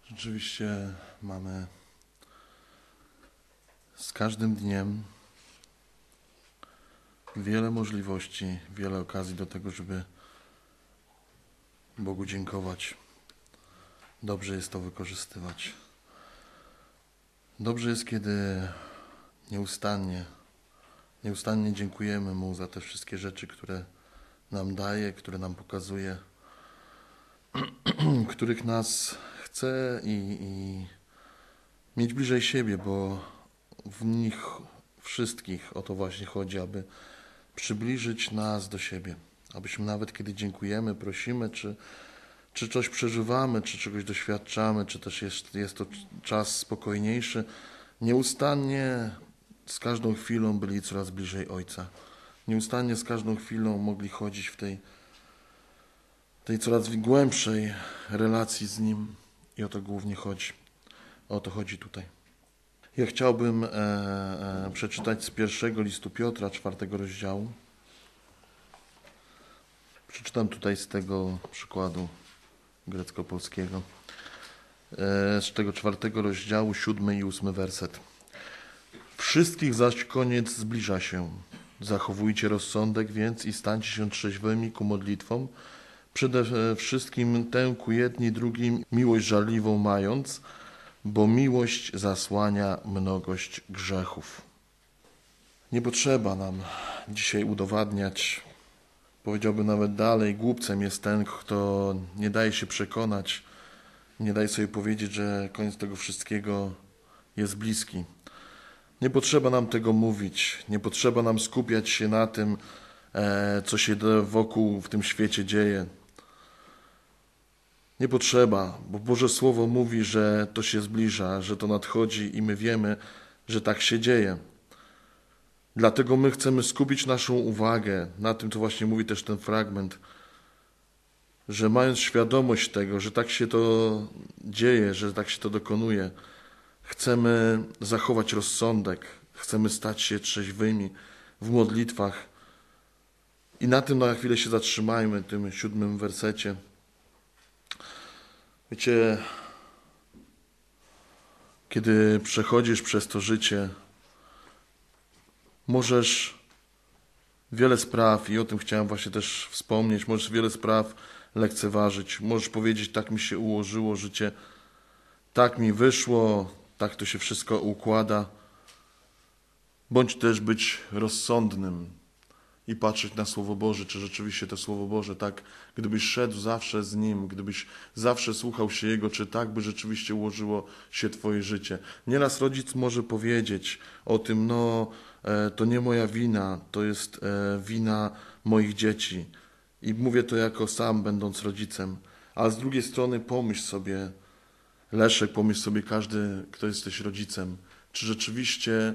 Rzeczywiście mamy z każdym dniem wiele możliwości, wiele okazji do tego, żeby Bogu dziękować. Dobrze jest to wykorzystywać. Dobrze jest, kiedy nieustannie dziękujemy Mu za te wszystkie rzeczy, które nam daje, które nam pokazuje, których nas chce i mieć bliżej siebie, bo w nich wszystkich o to właśnie chodzi, aby przybliżyć nas do siebie. Abyśmy nawet kiedy dziękujemy, prosimy, czy coś przeżywamy, czy czegoś doświadczamy, czy też jest to czas spokojniejszy, nieustannie z każdą chwilą byli coraz bliżej Ojca. Nieustannie z każdą chwilą mogli chodzić w tej coraz głębszej relacji z Nim. I o to głównie chodzi. O to chodzi tutaj. Ja chciałbym przeczytać z pierwszego listu Piotra, 4 rozdziału. Przeczytam tutaj z tego przykładu grecko-polskiego. Z tego 4 rozdziału, 7 i 8 werset. Wszystkich zaś koniec zbliża się. Zachowujcie rozsądek więc i stańcie się trzeźwymi ku modlitwom. Przede wszystkim tę ku jedni drugim miłość żarliwą mając, bo miłość zasłania mnogość grzechów. Nie potrzeba nam dzisiaj udowadniać, powiedziałbym nawet dalej, głupcem jest ten, kto nie daje się przekonać, nie daje sobie powiedzieć, że koniec tego wszystkiego jest bliski. Nie potrzeba nam tego mówić, nie potrzeba nam skupiać się na tym, co się wokół w tym świecie dzieje. Nie potrzeba, bo Boże Słowo mówi, że to się zbliża, że to nadchodzi i my wiemy, że tak się dzieje. Dlatego my chcemy skupić naszą uwagę na tym, co właśnie mówi też ten fragment, że mając świadomość tego, że tak się to dzieje, że tak się to dokonuje, chcemy zachować rozsądek, chcemy stać się trzeźwymi w modlitwach. I na tym na chwilę się zatrzymajmy, w tym 7 wersecie. Wiecie, kiedy przechodzisz przez to życie, możesz wiele spraw, i o tym chciałem właśnie też wspomnieć, możesz wiele spraw lekceważyć. Możesz powiedzieć, tak mi się ułożyło życie, tak mi wyszło, tak to się wszystko układa. Bądź też być rozsądnym i patrzeć na Słowo Boże, czy rzeczywiście to Słowo Boże, tak, gdybyś szedł zawsze z Nim, gdybyś zawsze słuchał się Jego, czy tak by rzeczywiście ułożyło się Twoje życie. Nieraz rodzic może powiedzieć o tym, to nie moja wina, to jest wina moich dzieci. I mówię to jako sam, będąc rodzicem. A z drugiej strony pomyśl sobie, Leszek, pomyśl sobie każdy, kto jesteś rodzicem, czy rzeczywiście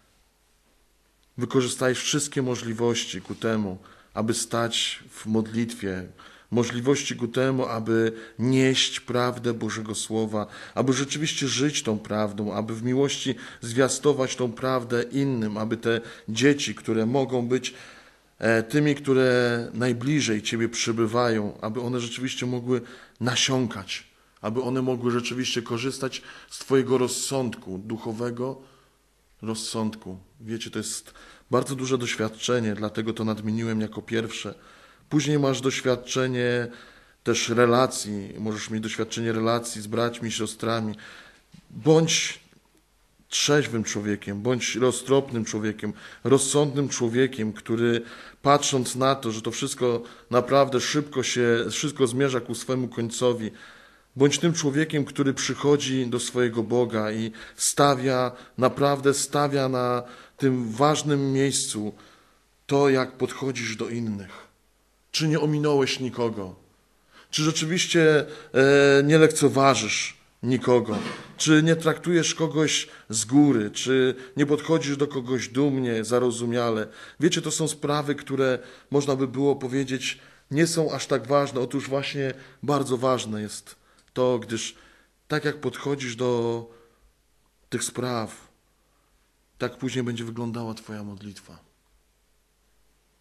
wykorzystajesz wszystkie możliwości ku temu, aby stać w modlitwie, możliwości ku temu, aby nieść prawdę Bożego Słowa, aby rzeczywiście żyć tą prawdą, aby w miłości zwiastować tą prawdę innym, aby te dzieci, które mogą być tymi, które najbliżej Ciebie przybywają, aby one rzeczywiście mogły nasiąkać, aby one mogły rzeczywiście korzystać z Twojego rozsądku, duchowego rozsądku. Wiecie, to jest bardzo duże doświadczenie, dlatego to nadmieniłem jako pierwsze. Później masz doświadczenie też relacji, możesz mieć doświadczenie relacji z braćmi, siostrami. Bądź trzeźwym człowiekiem, bądź roztropnym człowiekiem, rozsądnym człowiekiem, który patrząc na to, że to wszystko naprawdę wszystko zmierza ku swemu końcowi, bądź tym człowiekiem, który przychodzi do swojego Boga i naprawdę stawia na tym ważnym miejscu to, jak podchodzisz do innych. Czy nie ominąłeś nikogo? Czy rzeczywiście nie lekceważysz nikogo? Czy nie traktujesz kogoś z góry? Czy nie podchodzisz do kogoś dumnie, zarozumiale? Wiecie, to są sprawy, które można by było powiedzieć nie są aż tak ważne. Otóż właśnie bardzo ważne jest to, gdyż tak jak podchodzisz do tych spraw, tak później będzie wyglądała Twoja modlitwa.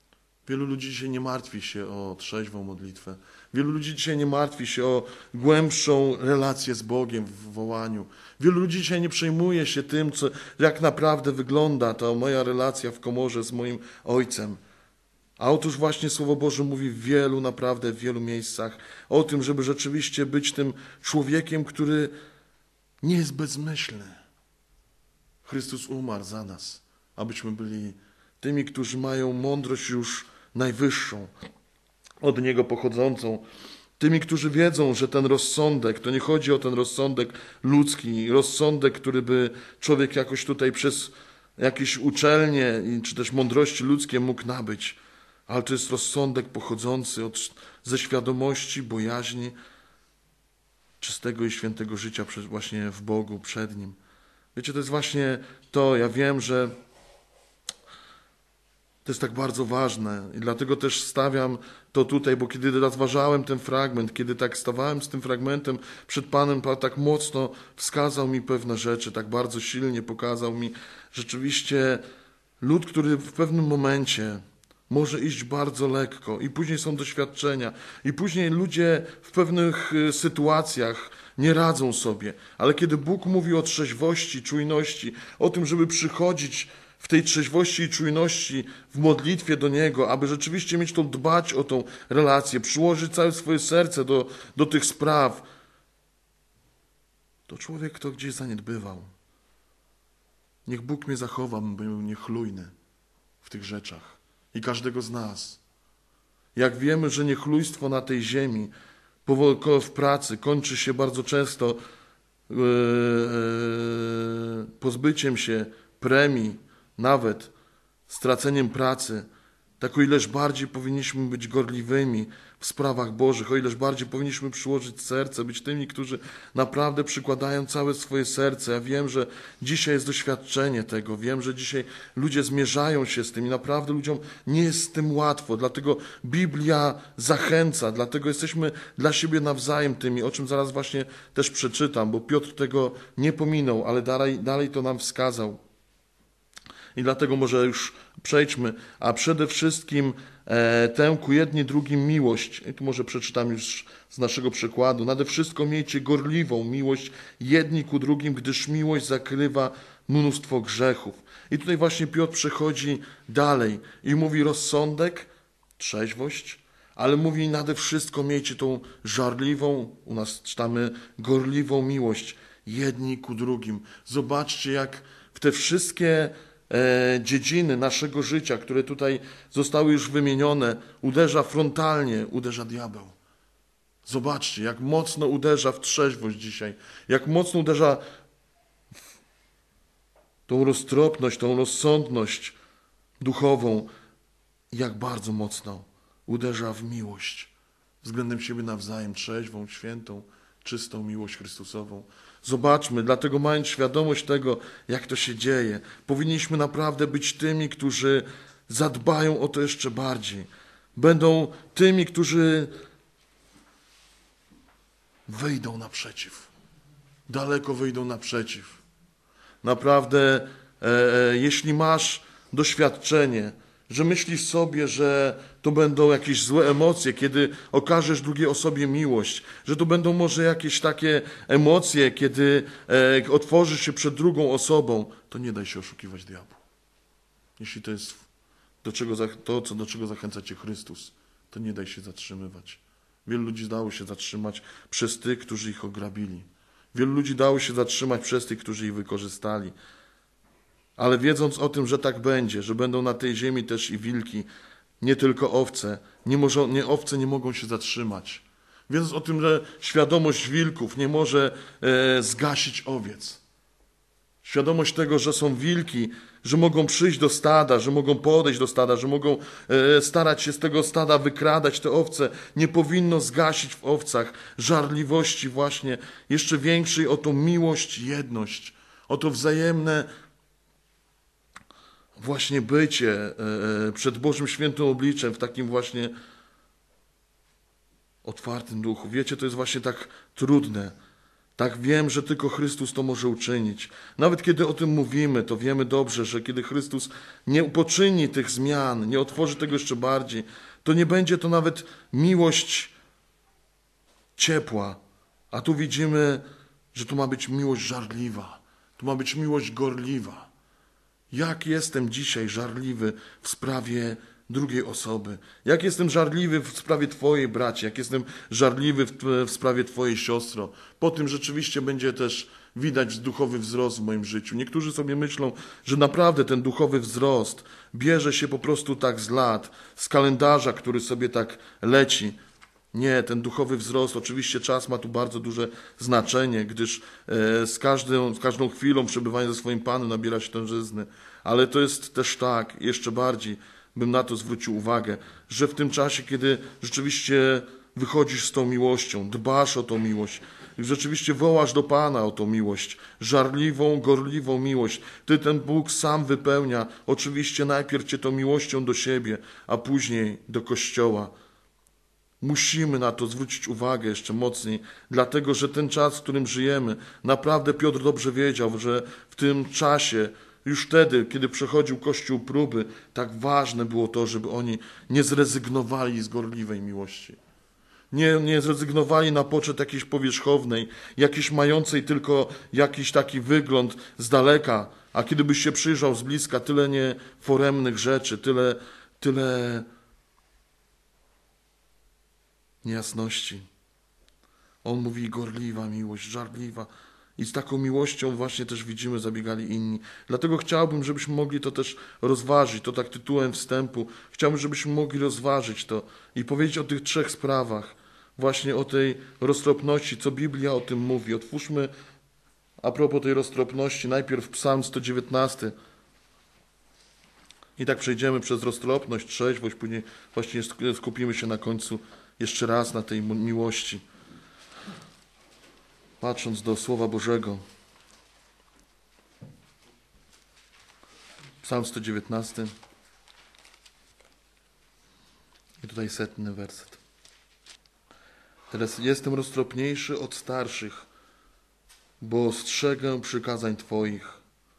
Wielu ludzi dzisiaj nie martwi się o trzeźwą modlitwę. Wielu ludzi dzisiaj nie martwi się o głębszą relację z Bogiem w wołaniu. Wielu ludzi dzisiaj nie przejmuje się tym, jak naprawdę wygląda ta moja relacja w komorze z moim Ojcem. A otóż właśnie Słowo Boże mówi naprawdę w wielu miejscach o tym, żeby rzeczywiście być tym człowiekiem, który nie jest bezmyślny. Chrystus umarł za nas, abyśmy byli tymi, którzy mają mądrość już najwyższą, od Niego pochodzącą. Tymi, którzy wiedzą, że ten rozsądek, to nie chodzi o ten rozsądek ludzki, rozsądek, który by człowiek jakoś tutaj przez jakieś uczelnie czy też mądrości ludzkie mógł nabyć, ale to jest rozsądek pochodzący ze świadomości, bojaźni, czystego i świętego życia właśnie w Bogu, przed Nim. Wiecie, to jest właśnie to, ja wiem, że to jest tak bardzo ważne i dlatego też stawiam to tutaj, bo kiedy rozważałem ten fragment, kiedy tak stawałem z tym fragmentem przed Panem, Pan tak mocno wskazał mi pewne rzeczy, tak bardzo silnie pokazał mi rzeczywiście lud, który w pewnym momencie może iść bardzo lekko i później są doświadczenia i później ludzie w pewnych sytuacjach nie radzą sobie, ale kiedy Bóg mówi o trzeźwości, czujności, o tym, żeby przychodzić w tej trzeźwości i czujności w modlitwie do Niego, aby rzeczywiście mieć dbać o tą relację, przyłożyć całe swoje serce do tych spraw, to człowiek to gdzieś zaniedbywał. Niech Bóg mnie zachowa, bym był niechlujny w tych rzeczach. I każdego z nas. Jak wiemy, że niechlujstwo na tej ziemi w pracy kończy się bardzo często pozbyciem się premii, nawet straceniem pracy, tak o ileż bardziej powinniśmy być gorliwymi w sprawach Bożych, o ileż bardziej powinniśmy przyłożyć serce, być tymi, którzy naprawdę przykładają całe swoje serce. Ja wiem, że dzisiaj jest doświadczenie tego, wiem, że dzisiaj ludzie zmierzają się z tym i naprawdę ludziom nie jest z tym łatwo, dlatego Biblia zachęca, dlatego jesteśmy dla siebie nawzajem tymi, o czym zaraz właśnie też przeczytam, bo Piotr tego nie pominął, ale dalej to nam wskazał. I dlatego może już przejdźmy, a przede wszystkim tę ku jedni drugim miłość. I tu może przeczytam już z naszego przykładu. Nade wszystko miejcie gorliwą miłość jedni ku drugim, gdyż miłość zakrywa mnóstwo grzechów. I tutaj właśnie Piotr przechodzi dalej i mówi rozsądek, trzeźwość, ale mówi nade wszystko miejcie tą żarliwą, u nas czytamy gorliwą miłość jedni ku drugim. Zobaczcie, jak w te wszystkie dziedziny naszego życia, które tutaj zostały już wymienione, uderza diabeł. Zobaczcie, jak mocno uderza w trzeźwość dzisiaj, jak mocno uderza w tą roztropność, tą rozsądność duchową, jak bardzo mocno uderza w miłość względem siebie nawzajem, trzeźwą, świętą, czystą miłość Chrystusową. Zobaczmy, dlatego mając świadomość tego, jak to się dzieje, powinniśmy naprawdę być tymi, którzy zadbają o to jeszcze bardziej. Będą tymi, którzy wyjdą naprzeciw. Daleko wyjdą naprzeciw. Naprawdę, jeśli masz doświadczenie, że myślisz sobie, że to będą jakieś złe emocje, kiedy okażesz drugiej osobie miłość, że to będą może jakieś takie emocje, kiedy otworzysz się przed drugą osobą, to nie daj się oszukiwać diabłu. Jeśli to jest do czego zachęca cię Chrystus, to nie daj się zatrzymywać. Wielu ludzi dało się zatrzymać przez tych, którzy ich ograbili. Wielu ludzi dało się zatrzymać przez tych, którzy ich wykorzystali. Ale wiedząc o tym, że tak będzie, że będą na tej ziemi też i wilki, nie tylko owce, owce nie mogą się zatrzymać. Wiedząc o tym, że świadomość wilków nie może zgasić owiec. Świadomość tego, że są wilki, że mogą przyjść do stada, że mogą podejść do stada, że mogą starać się z tego stada wykradać te owce, nie powinno zgasić w owcach żarliwości właśnie jeszcze większej o tą miłość, jedność, o to wzajemne właśnie bycie przed Bożym Świętym Obliczem w takim właśnie otwartym duchu. Wiecie, to jest właśnie tak trudne. Tak, wiem, że tylko Chrystus to może uczynić. Nawet kiedy o tym mówimy, to wiemy dobrze, że kiedy Chrystus nie poczyni tych zmian, nie otworzy tego jeszcze bardziej, to nie będzie to nawet miłość ciepła. A tu widzimy, że tu ma być miłość żarliwa. Tu ma być miłość gorliwa. Jak jestem dzisiaj żarliwy w sprawie drugiej osoby? Jak jestem żarliwy w sprawie Twojej braci? Jak jestem żarliwy w sprawie Twojej siostro? Po tym rzeczywiście będzie też widać duchowy wzrost w moim życiu. Niektórzy sobie myślą, że naprawdę ten duchowy wzrost bierze się po prostu tak z lat, z kalendarza, który sobie tak leci. Nie, ten duchowy wzrost, oczywiście czas ma tu bardzo duże znaczenie, gdyż z każdą chwilą przebywania ze swoim Panem nabiera się tężyzny. Ale to jest też tak, jeszcze bardziej bym na to zwrócił uwagę, że w tym czasie, kiedy rzeczywiście wychodzisz z tą miłością, dbasz o tą miłość, rzeczywiście wołasz do Pana o tą miłość, żarliwą, gorliwą miłość. Ty ten Bóg sam wypełnia, oczywiście najpierw Cię tą miłością do siebie, a później do Kościoła. Musimy na to zwrócić uwagę jeszcze mocniej, dlatego że ten czas, w którym żyjemy, naprawdę Piotr dobrze wiedział, że w tym czasie, już wtedy, kiedy przechodził Kościół próby, tak ważne było to, żeby oni nie zrezygnowali z gorliwej miłości. Nie zrezygnowali na poczet jakiejś powierzchownej, jakiejś mającej tylko jakiś taki wygląd z daleka, a kiedy byś się przyjrzał z bliska, tyle nieforemnych rzeczy, tyle niejasności. On mówi gorliwa miłość, żarliwa. I z taką miłością właśnie też widzimy, zabiegali inni. Dlatego chciałbym, żebyśmy mogli to też rozważyć, to tak tytułem wstępu. Chciałbym, żebyśmy mogli rozważyć to i powiedzieć o tych trzech sprawach. Właśnie o tej roztropności, co Biblia o tym mówi. Otwórzmy a propos tej roztropności najpierw Psalm 119. I tak przejdziemy przez roztropność, trzeźwość, później właśnie skupimy się na końcu jeszcze raz na tej miłości. Patrząc do Słowa Bożego. Psalm 119. I tutaj 100 werset. Teraz jestem roztropniejszy od starszych, bo strzegę przykazań Twoich.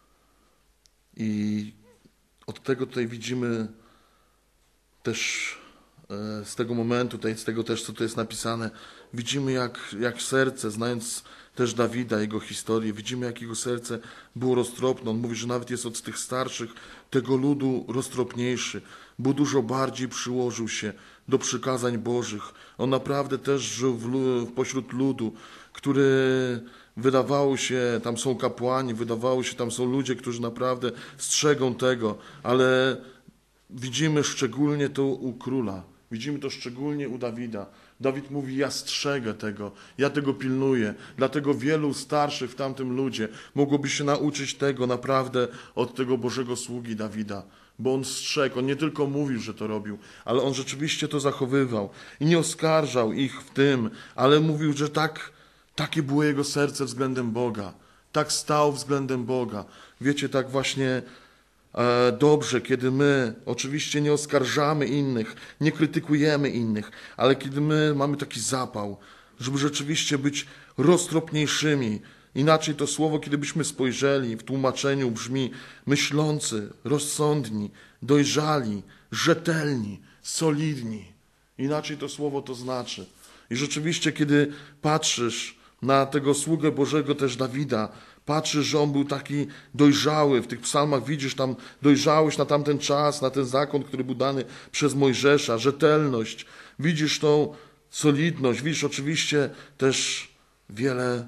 I od tego tutaj widzimy też z tego momentu, z tego też, co tu jest napisane, widzimy jak serce, znając też Dawida, jego historię, widzimy jak jego serce było roztropne. On mówi, że nawet jest od tych starszych tego ludu roztropniejszy, bo dużo bardziej przyłożył się do przykazań Bożych. On naprawdę też żył pośród ludu, który wydawało się, tam są kapłani, wydawało się, tam są ludzie, którzy naprawdę strzegą tego, ale widzimy szczególnie to u króla. Widzimy to szczególnie u Dawida. Dawid mówi, ja strzegę tego, ja tego pilnuję. Dlatego wielu starszych w tamtym ludzie mogłoby się nauczyć tego naprawdę od tego Bożego sługi Dawida. Bo on strzegł, on nie tylko mówił, że to robił, ale on rzeczywiście to zachowywał. I nie oskarżał ich w tym, ale mówił, że takie było jego serce względem Boga. Tak stał względem Boga. Wiecie, tak właśnie dobrze, kiedy my oczywiście nie oskarżamy innych, nie krytykujemy innych, ale kiedy my mamy taki zapał, żeby rzeczywiście być roztropniejszymi. Inaczej to słowo, kiedy byśmy spojrzeli, w tłumaczeniu brzmi myślący, rozsądni, dojrzali, rzetelni, solidni. Inaczej to słowo to znaczy. I rzeczywiście, kiedy patrzysz na tego sługę Bożego też Dawida, patrzysz, że on był taki dojrzały. W tych psalmach widzisz tam dojrzałość na tamten czas, na ten zakon, który był dany przez Mojżesza, rzetelność. Widzisz tą solidność, widzisz oczywiście też wiele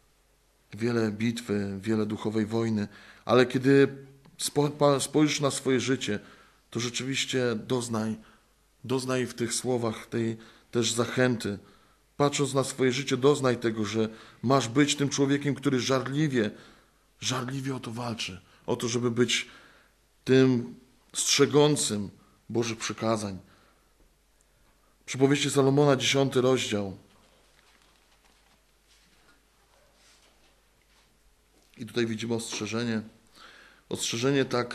bitwy, wiele duchowej wojny, ale kiedy spojrzysz na swoje życie, to rzeczywiście doznaj w tych słowach tej też zachęty. Patrząc na swoje życie, doznaj tego, że masz być tym człowiekiem, który żarliwie o to walczy. O to, żeby być tym strzegącym Bożych przykazań. Przypowieści Salomona, 10 rozdział. I tutaj widzimy ostrzeżenie. Ostrzeżenie tak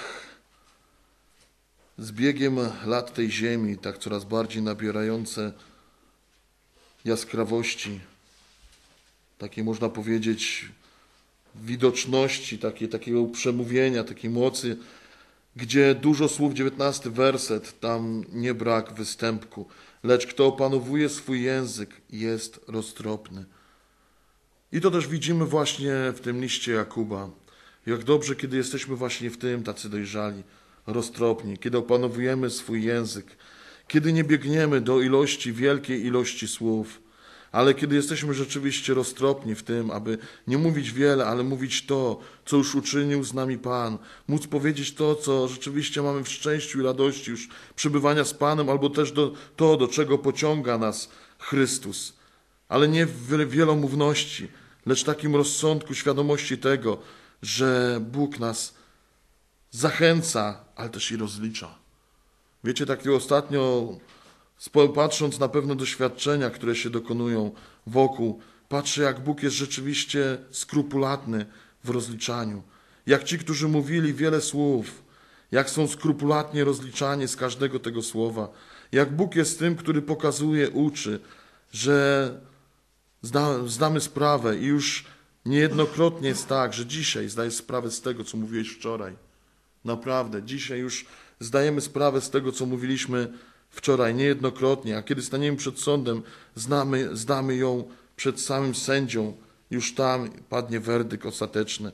z biegiem lat tej ziemi, tak coraz bardziej nabierające jaskrawości. takiej, można powiedzieć, widoczności, takiego przemówienia, takiej mocy, gdzie dużo słów, 19 werset, tam nie brak występku. Lecz kto opanowuje swój język, jest roztropny. I to też widzimy właśnie w tym liście Jakuba. Jak dobrze, kiedy jesteśmy właśnie w tym tacy dojrzali, roztropni, kiedy opanowujemy swój język, kiedy nie biegniemy do wielkiej ilości słów, ale kiedy jesteśmy rzeczywiście roztropni w tym, aby nie mówić wiele, ale mówić to, co już uczynił z nami Pan, móc powiedzieć to, co rzeczywiście mamy w szczęściu i radości już przebywania z Panem, albo też do czego pociąga nas Chrystus, ale nie w wielomówności, lecz takim rozsądku, świadomości tego, że Bóg nas zachęca, ale też i rozlicza. Wiecie, tak ostatnio, patrząc na pewne doświadczenia, które się dokonują wokół, patrzę, jak Bóg jest rzeczywiście skrupulatny w rozliczaniu. Jak ci, którzy mówili wiele słów, jak są skrupulatnie rozliczani z każdego tego słowa. Jak Bóg jest tym, który pokazuje, uczy, że zdamy sprawę i już niejednokrotnie jest tak, że dzisiaj zdajesz sprawę z tego, co mówiłeś wczoraj. Naprawdę, dzisiaj już zdajemy sprawę z tego, co mówiliśmy wczoraj, niejednokrotnie, a kiedy staniemy przed sądem, zdamy ją przed samym sędzią, już tam padnie werdykt ostateczny.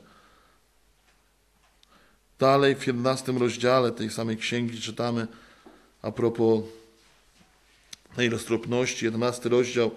Dalej w 11 rozdziale tej samej księgi czytamy a propos tej roztropności, 11 rozdział.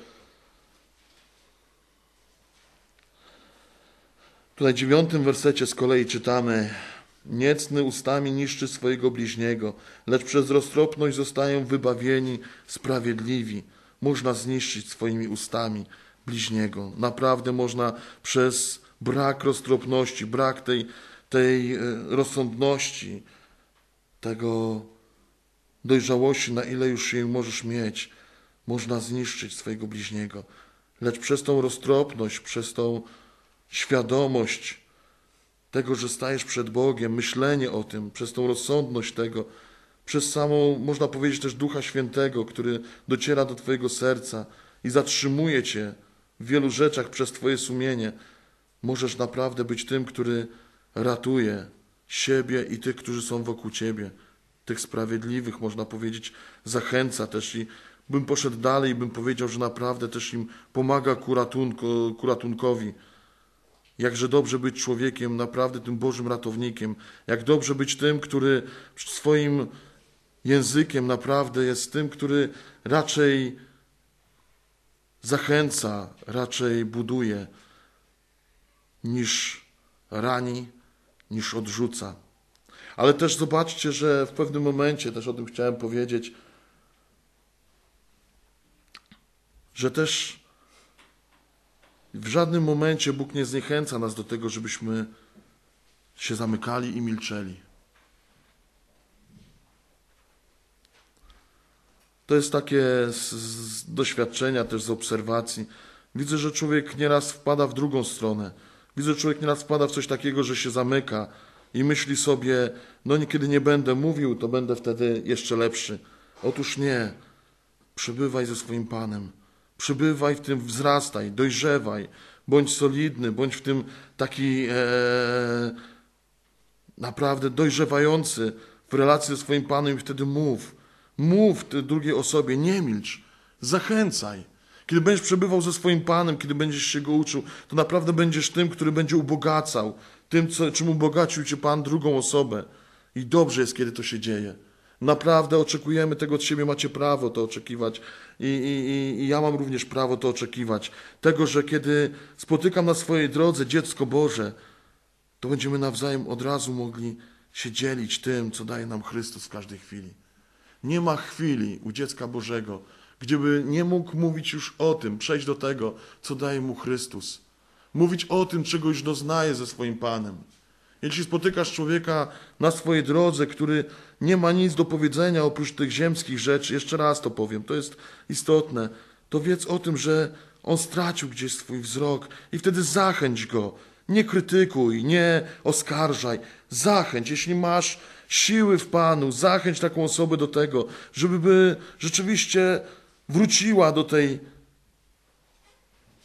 Tutaj w 9 wersecie z kolei czytamy: niecny ustami niszczy swojego bliźniego, lecz przez roztropność zostają wybawieni sprawiedliwi. Można zniszczyć swoimi ustami bliźniego. Naprawdę można przez brak roztropności, brak tej rozsądności, tego dojrzałości, na ile już jej możesz mieć, można zniszczyć swojego bliźniego. Lecz przez tą roztropność, przez tą świadomość tego, że stajesz przed Bogiem, myślenie o tym, przez tą rozsądność tego, przez samą, można powiedzieć też Ducha Świętego, który dociera do twojego serca i zatrzymuje cię w wielu rzeczach przez twoje sumienie, możesz naprawdę być tym, który ratuje siebie i tych, którzy są wokół ciebie. Tych sprawiedliwych, można powiedzieć, zachęca też i bym poszedł dalej i bym powiedział, że naprawdę też im pomaga ku ratunkowi. Jakże dobrze być człowiekiem, naprawdę tym Bożym ratownikiem. Jak dobrze być tym, który swoim językiem naprawdę jest tym, który raczej zachęca, raczej buduje, niż rani, niż odrzuca. Ale też zobaczcie, że w pewnym momencie, też o tym chciałem powiedzieć, że też w żadnym momencie Bóg nie zniechęca nas do tego, żebyśmy się zamykali i milczeli. To jest takie z doświadczenia, też z obserwacji. Widzę, że człowiek nieraz wpada w drugą stronę. Widzę, że człowiek nieraz wpada w coś takiego, że się zamyka i myśli sobie, no kiedy nie będę mówił, to będę wtedy jeszcze lepszy. Otóż nie. Przebywaj ze swoim Panem. Przybywaj w tym, wzrastaj, dojrzewaj, bądź solidny, bądź w tym taki naprawdę dojrzewający w relacji ze swoim Panem i wtedy mów. Mów drugiej osobie, nie milcz, zachęcaj. Kiedy będziesz przebywał ze swoim Panem, kiedy będziesz się Go uczył, to naprawdę będziesz tym, który będzie ubogacał, tym, czym ubogacił Cię Pan, drugą osobę. I dobrze jest, kiedy to się dzieje. Naprawdę oczekujemy tego od siebie, macie prawo to oczekiwać i ja mam również prawo to oczekiwać. Tego, że kiedy spotykam na swojej drodze dziecko Boże, to będziemy nawzajem od razu mogli się dzielić tym, co daje nam Chrystus w każdej chwili. Nie ma chwili u dziecka Bożego, gdzieby nie mógł mówić już o tym, przejść do tego, co daje mu Chrystus. Mówić o tym, czego już doznaje ze swoim Panem. Jeśli spotykasz człowieka na swojej drodze, który nie ma nic do powiedzenia oprócz tych ziemskich rzeczy, jeszcze raz to powiem, to jest istotne, to wiedz o tym, że on stracił gdzieś swój wzrok i wtedy zachęć go. Nie krytykuj, nie oskarżaj. Zachęć, jeśli masz siły w Panu, zachęć taką osobę do tego, żeby rzeczywiście wróciła do tej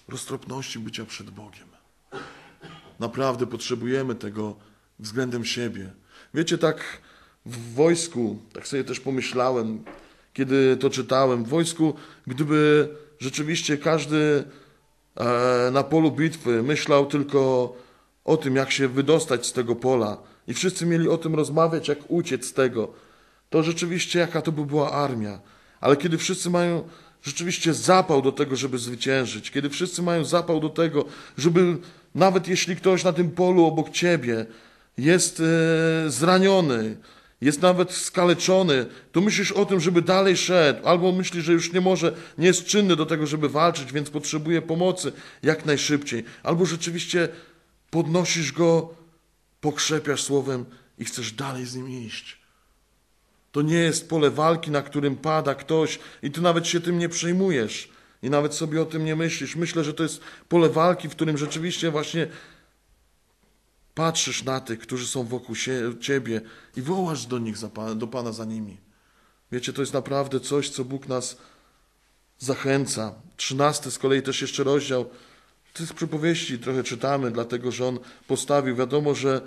roztropności bycia przed Bogiem. Naprawdę potrzebujemy tego względem siebie. Wiecie, tak w wojsku, tak sobie też pomyślałem, kiedy to czytałem, w wojsku, gdyby rzeczywiście każdy na polu bitwy myślał tylko o tym, jak się wydostać z tego pola i wszyscy mieli o tym rozmawiać, jak uciec z tego, to rzeczywiście jaka to by była armia. Ale kiedy wszyscy mają rzeczywiście zapał do tego, żeby zwyciężyć, kiedy wszyscy mają zapał do tego, żeby nawet jeśli ktoś na tym polu obok ciebie jest zraniony, jest nawet skaleczony, to myślisz o tym, żeby dalej szedł, albo myślisz, że już nie jest czynny do tego, żeby walczyć, więc potrzebuje pomocy jak najszybciej, albo rzeczywiście podnosisz go, pokrzepiasz słowem i chcesz dalej z nim iść. To nie jest pole walki, na którym pada ktoś i ty nawet się tym nie przejmujesz i nawet sobie o tym nie myślisz. Myślę, że to jest pole walki, w którym rzeczywiście właśnie patrzysz na tych, którzy są wokół ciebie i wołasz do nich, do Pana za nimi. Wiecie, to jest naprawdę coś, co Bóg nas zachęca. 13 z kolei też jeszcze rozdział. Tych przypowieści trochę czytamy, dlatego że on postawił. Wiadomo, że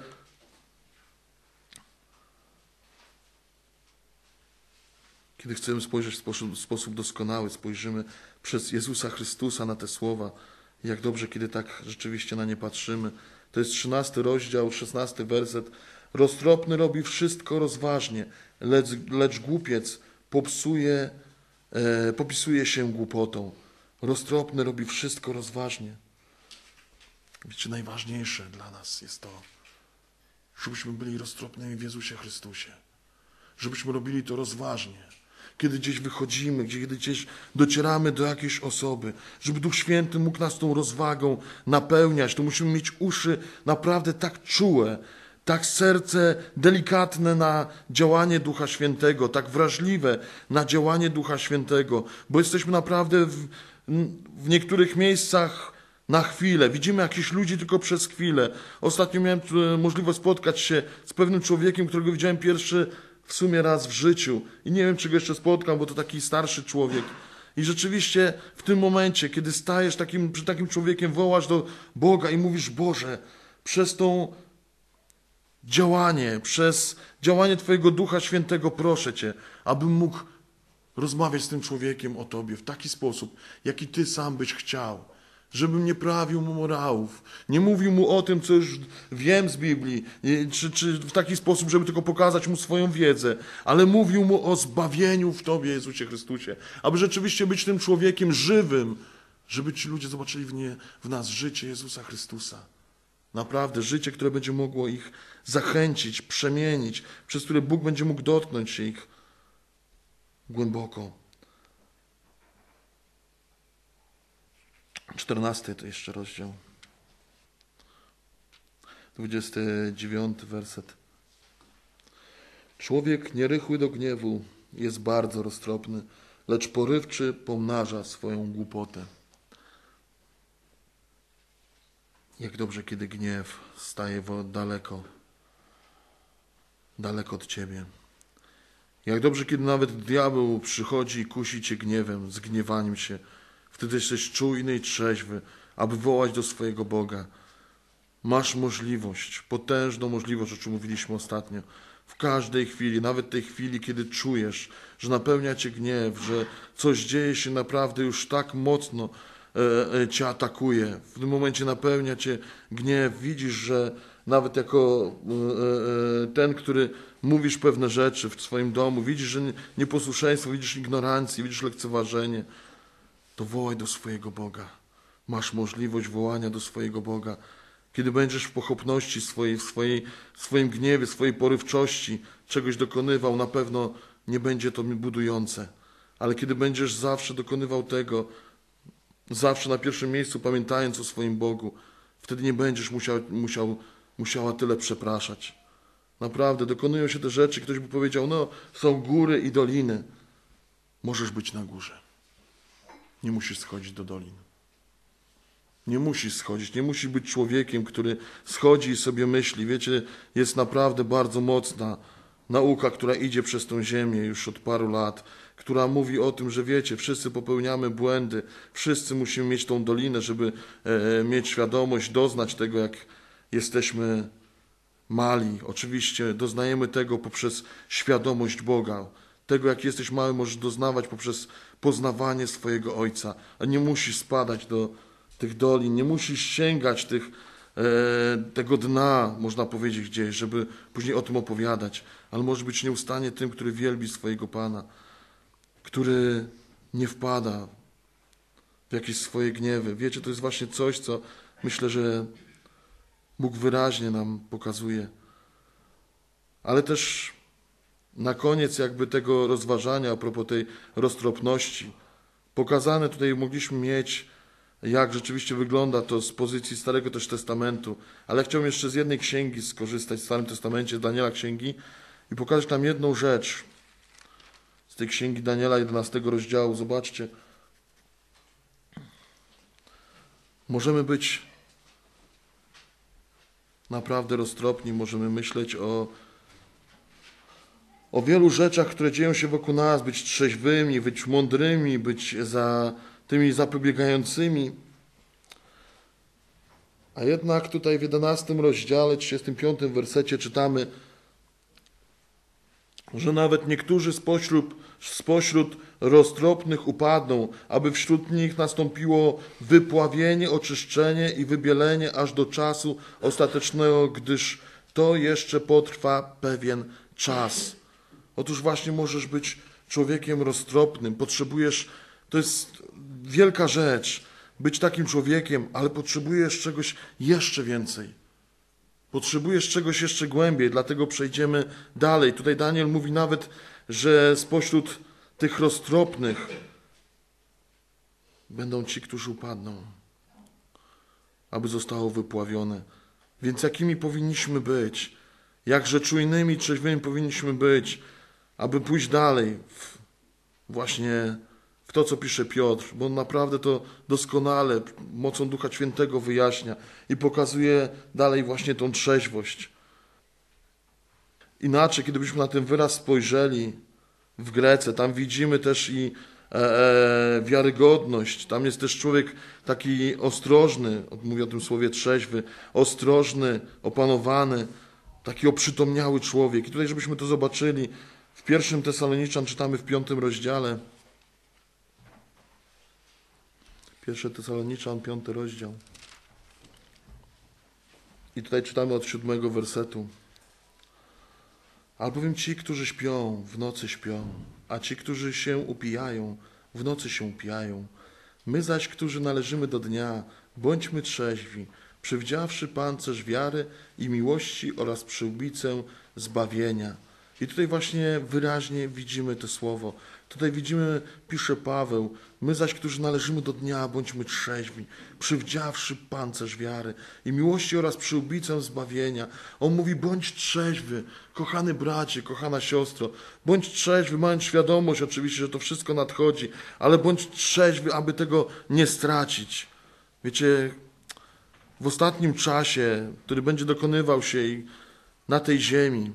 kiedy chcemy spojrzeć w sposób doskonały, spojrzymy przez Jezusa Chrystusa na te słowa. Jak dobrze, kiedy tak rzeczywiście na nie patrzymy. To jest 13 rozdział, 16 werset. Roztropny robi wszystko rozważnie, lecz głupiec popisuje się głupotą. Roztropny robi wszystko rozważnie. Wiecie, najważniejsze dla nas jest to, żebyśmy byli roztropnymi w Jezusie Chrystusie. Żebyśmy robili to rozważnie. Kiedy gdzieś wychodzimy, kiedy gdzieś docieramy do jakiejś osoby, żeby Duch Święty mógł nas tą rozwagą napełniać, to musimy mieć uszy naprawdę tak czułe, tak serce delikatne na działanie Ducha Świętego, tak wrażliwe na działanie Ducha Świętego, bo jesteśmy naprawdę w niektórych miejscach na chwilę. Widzimy jakichś ludzi tylko przez chwilę. Ostatnio miałem możliwość spotkać się z pewnym człowiekiem, którego widziałem pierwszy w sumie raz w życiu i nie wiem, czy go jeszcze spotkam, bo to taki starszy człowiek. I rzeczywiście w tym momencie, kiedy stajesz przed takim człowiekiem, wołasz do Boga i mówisz: Boże, przez działanie Twojego Ducha Świętego proszę Cię, abym mógł rozmawiać z tym człowiekiem o Tobie w taki sposób, jaki Ty sam byś chciał. Żebym nie prawił mu morałów, nie mówił mu o tym, co już wiem z Biblii, czy w taki sposób, żeby tylko pokazać mu swoją wiedzę, ale mówił mu o zbawieniu w Tobie, Jezusie Chrystusie, aby rzeczywiście być tym człowiekiem żywym, żeby ci ludzie zobaczyli w nas życie Jezusa Chrystusa. Naprawdę życie, które będzie mogło ich zachęcić, przemienić, przez które Bóg będzie mógł dotknąć się ich głęboko. 14 to jeszcze rozdział. 29 werset. Człowiek nierychły do gniewu jest bardzo roztropny, lecz porywczy pomnaża swoją głupotę. Jak dobrze, kiedy gniew staje daleko od Ciebie. Jak dobrze, kiedy nawet diabeł przychodzi i kusi Cię gniewem, zgniewaniem się. Wtedy jesteś czujny i trzeźwy, aby wołać do swojego Boga. Masz możliwość, potężną możliwość, o czym mówiliśmy ostatnio, w każdej chwili, nawet tej chwili, kiedy czujesz, że napełnia Cię gniew, że coś dzieje się naprawdę już tak mocno, Cię atakuje. W tym momencie napełnia Cię gniew. Widzisz, że nawet jako ten, który mówisz pewne rzeczy w swoim domu, widzisz, że nieposłuszeństwo, widzisz ignorancję, widzisz lekceważenie, to wołaj do swojego Boga. Masz możliwość wołania do swojego Boga. Kiedy będziesz w pochopności w swoim gniewie, swojej porywczości czegoś dokonywał, na pewno nie będzie to budujące. Ale kiedy będziesz zawsze dokonywał tego, zawsze na pierwszym miejscu pamiętając o swoim Bogu, wtedy nie będziesz musiała tyle przepraszać. Naprawdę, dokonują się te rzeczy. Ktoś by powiedział, no są góry i doliny. Możesz być na górze. Nie musisz schodzić do dolin. Nie musisz schodzić, nie musisz być człowiekiem, który schodzi i sobie myśli. Wiecie, jest naprawdę bardzo mocna nauka, która idzie przez tę ziemię już od paru lat. która mówi o tym, że wiecie, wszyscy popełniamy błędy, wszyscy musimy mieć tą dolinę, żeby mieć świadomość, doznać tego, jak jesteśmy mali. Oczywiście doznajemy tego poprzez świadomość Boga. Tego, jak jesteś mały, możesz doznawać poprzez poznawanie swojego Ojca, a nie musisz spadać do tych dolin, nie musisz sięgać tego dna, można powiedzieć gdzieś, żeby później o tym opowiadać, ale możesz być nieustannie tym, który wielbi swojego Pana, który nie wpada w jakieś swoje gniewy. Wiecie, to jest właśnie coś, co myślę, że Bóg wyraźnie nam pokazuje. Ale też na koniec jakby tego rozważania a propos tej roztropności, pokazane tutaj mogliśmy mieć, jak rzeczywiście wygląda to z pozycji Starego też Testamentu. Ale chciałbym jeszcze z jednej księgi skorzystać w Starym Testamencie, Daniela księgi, i pokazać nam jedną rzecz z tej księgi Daniela 11 rozdziału. Zobaczcie. Możemy być naprawdę roztropni, możemy myśleć o wielu rzeczach, które dzieją się wokół nas, być trzeźwymi, być mądrymi, być tymi zapobiegającymi. A jednak tutaj w 11 rozdziale, 35 wersecie czytamy, że nawet niektórzy spośród roztropnych upadną, aby wśród nich nastąpiło wypławienie, oczyszczenie i wybielenie aż do czasu ostatecznego, gdyż to jeszcze potrwa pewien czas. Otóż właśnie możesz być człowiekiem roztropnym. Potrzebujesz, to jest wielka rzecz, być takim człowiekiem, ale potrzebujesz czegoś jeszcze więcej. Potrzebujesz czegoś jeszcze głębiej, dlatego przejdziemy dalej. Tutaj Daniel mówi nawet, że spośród tych roztropnych będą ci, którzy upadną, aby zostało wypławione. Więc jakimi powinniśmy być? Jakże czujnymi, trzeźwymi powinniśmy być, aby pójść dalej właśnie w to, co pisze Piotr, bo on naprawdę to doskonale mocą Ducha Świętego wyjaśnia i pokazuje dalej właśnie tą trzeźwość. Inaczej, kiedybyśmy na ten wyraz spojrzeli w Grece, tam widzimy też i wiarygodność, tam jest też człowiek taki ostrożny, mówię o tym słowie trzeźwy, ostrożny, opanowany, taki oprzytomniały człowiek. I tutaj, żebyśmy to zobaczyli, w 1 Tesaloniczan czytamy w 5 rozdziale, 1 Tesaloniczan, 5 rozdział. I tutaj czytamy od 7 wersetu. Albowiem ci, którzy śpią, w nocy śpią, a ci, którzy się upijają, w nocy się upijają. My zaś, którzy należymy do dnia, bądźmy trzeźwi, przywdziawszy pancerz wiary i miłości oraz przyłbicę zbawienia. I tutaj właśnie wyraźnie widzimy to słowo. Tutaj widzimy, pisze Paweł, my zaś, którzy należymy do dnia, bądźmy trzeźwi, przywdziawszy pancerz wiary i miłości oraz przyłbicę zbawienia. On mówi, bądź trzeźwy, kochany bracie, kochana siostro, bądź trzeźwy, mając świadomość oczywiście, że to wszystko nadchodzi, ale bądź trzeźwy, aby tego nie stracić. Wiecie, w ostatnim czasie, który będzie dokonywał się na tej ziemi,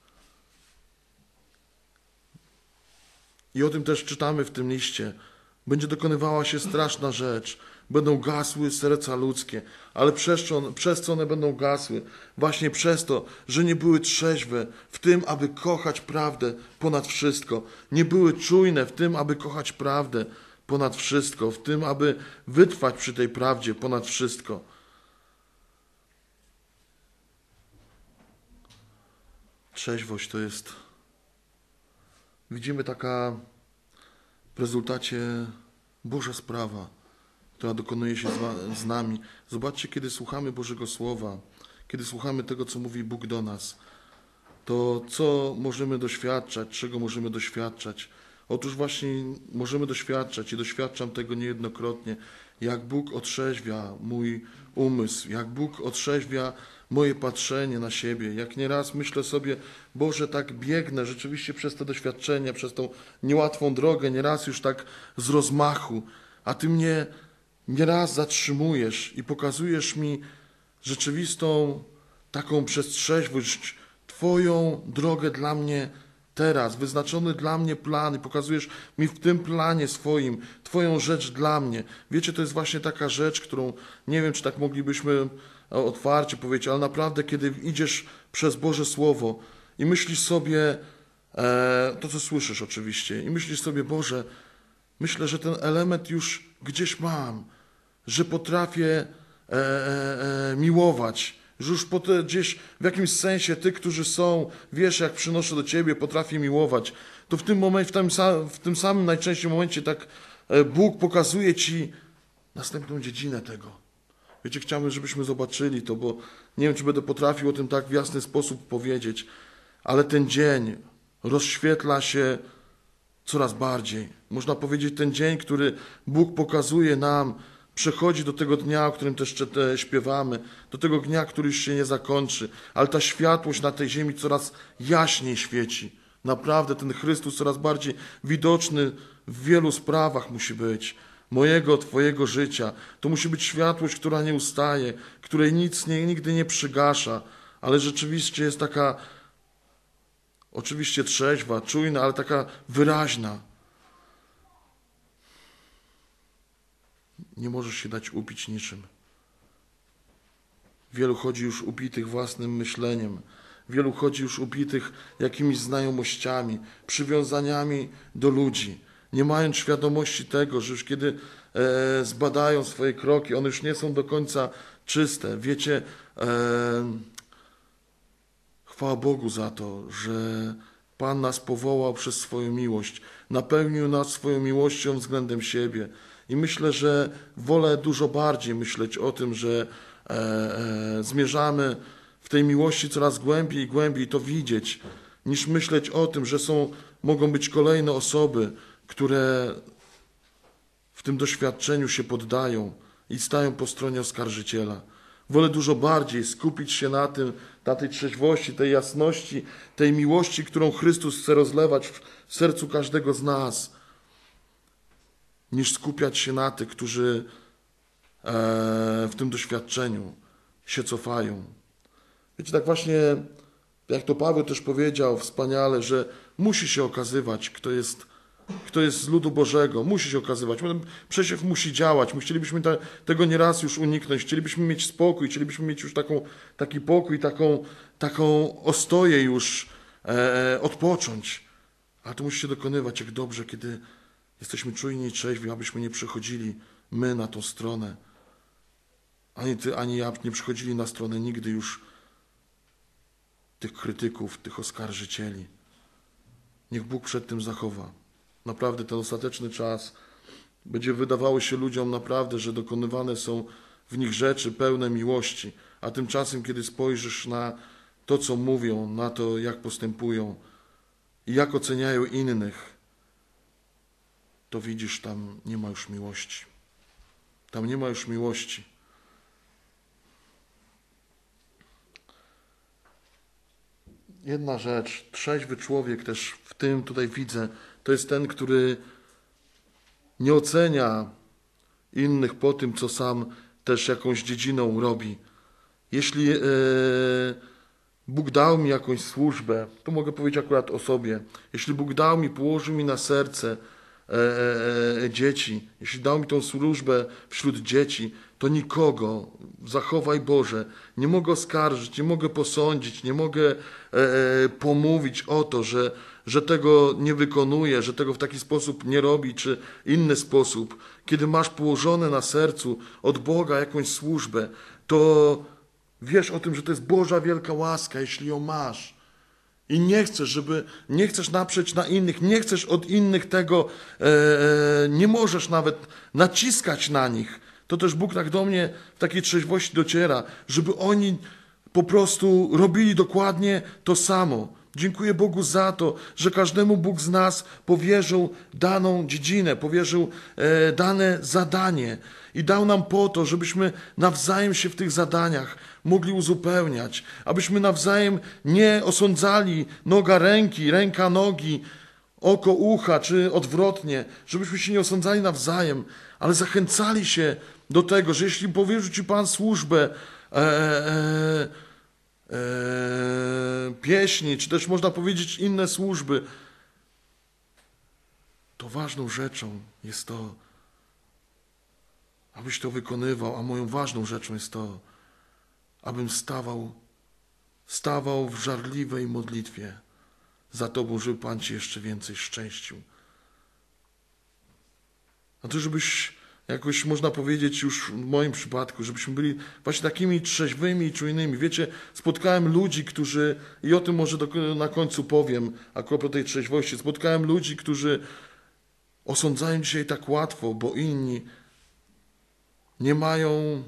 i o tym też czytamy w tym liście, będzie dokonywała się straszna rzecz. Będą gasły serca ludzkie. Ale przez co one będą gasły? Właśnie przez to, że nie były trzeźwe w tym, aby kochać prawdę ponad wszystko. Nie były czujne w tym, aby kochać prawdę ponad wszystko. W tym, aby wytrwać przy tej prawdzie ponad wszystko. Trzeźwość to jest... Widzimy taka w rezultacie Boża sprawa, która dokonuje się z nami. Zobaczcie, kiedy słuchamy Bożego Słowa, kiedy słuchamy tego, co mówi Bóg do nas, to co możemy doświadczać, czego możemy doświadczać. Otóż właśnie możemy doświadczać i doświadczam tego niejednokrotnie, jak Bóg otrzeźwia mój umysł, jak Bóg otrzeźwia moje patrzenie na siebie. Jak nieraz myślę sobie, Boże, tak biegnę rzeczywiście przez te doświadczenia, przez tą niełatwą drogę, nieraz już tak z rozmachu, a Ty mnie nieraz zatrzymujesz i pokazujesz mi rzeczywistą taką przez trzeźwość, Twoją drogę dla mnie teraz, wyznaczony dla mnie plan i pokazujesz mi w tym planie swoim Twoją rzecz dla mnie. Wiecie, to jest właśnie taka rzecz, którą nie wiem, czy tak moglibyśmy otwarcie powiedzieć, ale naprawdę, kiedy idziesz przez Boże Słowo i myślisz sobie, to co słyszysz oczywiście, i myślisz sobie, Boże, myślę, że ten element już gdzieś mam, że potrafię miłować, że już gdzieś w jakimś sensie Ty, którzy są, wiesz, jak przynoszę do Ciebie, potrafię miłować, to w tym momencie, w tym samym najczęściej momencie tak Bóg pokazuje Ci następną dziedzinę tego. Wiecie, chciałbym, żebyśmy zobaczyli to, bo nie wiem, czy będę potrafił o tym tak w jasny sposób powiedzieć, ale ten dzień rozświetla się coraz bardziej. Można powiedzieć, ten dzień, który Bóg pokazuje nam, przechodzi do tego dnia, o którym też śpiewamy, do tego dnia, który już się nie zakończy, ale ta światłość na tej ziemi coraz jaśniej świeci. Naprawdę ten Chrystus coraz bardziej widoczny w wielu sprawach musi być. Mojego, Twojego życia. To musi być światłość, która nie ustaje, której nic nigdy nie przygasza, ale rzeczywiście jest taka, oczywiście trzeźwa, czujna, ale taka wyraźna. Nie możesz się dać upić niczym. Wielu chodzi już upitych własnym myśleniem. Wielu chodzi już upitych jakimiś znajomościami, przywiązaniami do ludzi. Nie mając świadomości tego, że już kiedy zbadają swoje kroki, one już nie są do końca czyste. Wiecie, chwała Bogu za to, że Pan nas powołał przez swoją miłość, napełnił nas swoją miłością względem siebie. I myślę, że wolę dużo bardziej myśleć o tym, że zmierzamy w tej miłości coraz głębiej i głębiej, to widzieć, niż myśleć o tym, że mogą być kolejne osoby, które w tym doświadczeniu się poddają i stają po stronie oskarżyciela. Wolę dużo bardziej skupić się na tym, na tej trzeźwości, tej jasności, tej miłości, którą Chrystus chce rozlewać w sercu każdego z nas, niż skupiać się na tych, którzy w tym doświadczeniu się cofają. Wiecie, tak właśnie, jak to Paweł też powiedział wspaniale, że musi się okazywać, kto jest z ludu Bożego, musi się okazywać. Przecież musi działać. My chcielibyśmy tego nieraz już uniknąć. Chcielibyśmy mieć spokój, chcielibyśmy mieć już taki pokój, taką ostoję już, odpocząć. Ale to musi się dokonywać jak dobrze, kiedy jesteśmy czujni i trzeźwi, abyśmy nie przechodzili my na tą stronę. Ani ty, ani ja nie przychodzili na stronę nigdy już tych krytyków, tych oskarżycieli. Niech Bóg przed tym zachowa. Naprawdę ten ostateczny czas będzie wydawało się ludziom naprawdę, że dokonywane są w nich rzeczy pełne miłości, a tymczasem, kiedy spojrzysz na to, co mówią, na to, jak postępują i jak oceniają innych, to widzisz, tam nie ma już miłości. Tam nie ma już miłości. Jedna rzecz, trzeźwy człowiek też w tym tutaj widzę, to jest ten, który nie ocenia innych po tym, co sam też jakąś dziedziną robi. Jeśli Bóg dał mi jakąś służbę, to mogę powiedzieć akurat o sobie, jeśli Bóg dał mi, położył mi na serce dzieci, jeśli dał mi tą służbę wśród dzieci, to nikogo, zachowaj Boże, nie mogę oskarżyć, nie mogę posądzić, nie mogę pomówić o to, że tego nie wykonuje, że tego w taki sposób nie robi, czy inny sposób. Kiedy masz położone na sercu od Boga jakąś służbę, to wiesz o tym, że to jest Boża wielka łaska, jeśli ją masz. I nie chcesz naprzeć na innych, nie chcesz od innych tego, nie możesz nawet naciskać na nich. To też Bóg tak do mnie w takiej trzeźwości dociera, żeby oni po prostu robili dokładnie to samo. Dziękuję Bogu za to, że każdemu Bóg z nas powierzył daną dziedzinę, powierzył dane zadanie i dał nam po to, żebyśmy nawzajem się w tych zadaniach mogli uzupełniać, abyśmy nawzajem nie osądzali noga ręki, ręka nogi, oko ucha, czy odwrotnie, żebyśmy się nie osądzali nawzajem, ale zachęcali się do tego, że jeśli powierzył Ci Pan służbę pieśni, czy też można powiedzieć inne służby, to ważną rzeczą jest to, abyś to wykonywał, a moją ważną rzeczą jest to, abym stawał w żarliwej modlitwie za Tobą, żeby Pan Ci jeszcze więcej szczęścił. A to, żebyś jakoś, można powiedzieć już w moim przypadku, żebyśmy byli właśnie takimi trzeźwymi i czujnymi. Wiecie, spotkałem ludzi, którzy, i o tym może na końcu powiem, a propos tej trzeźwości, spotkałem ludzi, którzy osądzają dzisiaj tak łatwo, bo inni nie mają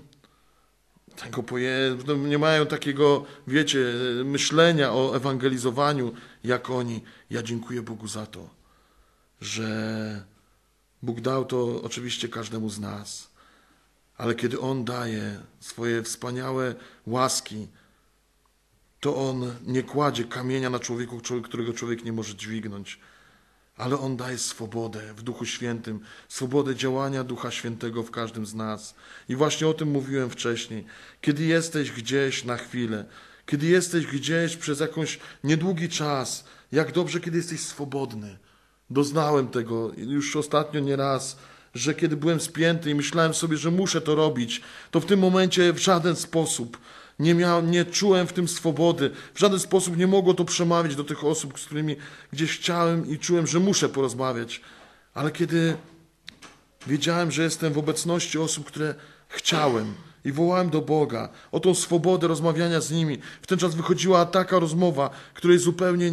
nie mają takiego, wiecie, myślenia o ewangelizowaniu jak oni. Ja dziękuję Bogu za to, że Bóg dał to oczywiście każdemu z nas, ale kiedy On daje swoje wspaniałe łaski, to On nie kładzie kamienia na człowieku, którego człowiek nie może dźwignąć, ale On daje swobodę w Duchu Świętym, swobodę działania Ducha Świętego w każdym z nas. I właśnie o tym mówiłem wcześniej. Kiedy jesteś gdzieś na chwilę, kiedy jesteś gdzieś przez jakiś niedługi czas, jak dobrze, kiedy jesteś swobodny. Doznałem tego już ostatnio nieraz, że kiedy byłem spięty i myślałem sobie, że muszę to robić, to w tym momencie w żaden sposób nie czułem w tym swobody. W żaden sposób nie mogło to przemawiać do tych osób, z którymi gdzieś chciałem i czułem, że muszę porozmawiać. Ale kiedy wiedziałem, że jestem w obecności osób, które chciałem i wołałem do Boga o tą swobodę rozmawiania z nimi, w ten czas wychodziła taka rozmowa, której zupełnie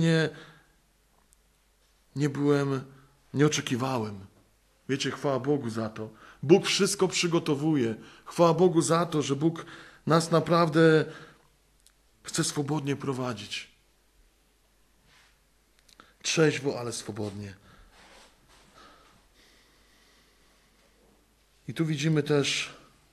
nie oczekiwałem. Wiecie, chwała Bogu za to. Bóg wszystko przygotowuje. Chwała Bogu za to, że Bóg nas naprawdę chce swobodnie prowadzić. Trzeźwo, ale swobodnie. I tu widzimy też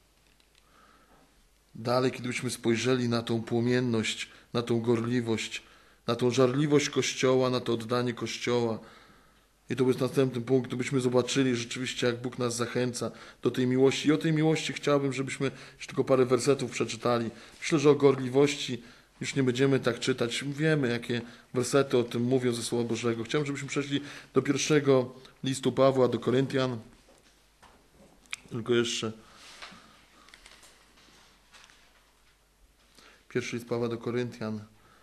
dalej, kiedybyśmy spojrzeli na tą płomienność, na tą gorliwość, na tą żarliwość Kościoła, na to oddanie Kościoła. I to jest następny punkt, to byśmy zobaczyli rzeczywiście, jak Bóg nas zachęca do tej miłości. I o tej miłości chciałbym, żebyśmy jeszcze tylko parę wersetów przeczytali. Myślę, że o gorliwości już nie będziemy tak czytać. Wiemy, jakie wersety o tym mówią ze Słowa Bożego. Chciałbym, żebyśmy przeszli do pierwszego listu Pawła do Koryntian. Tylko jeszcze. Pierwszy list Pawła do Koryntian.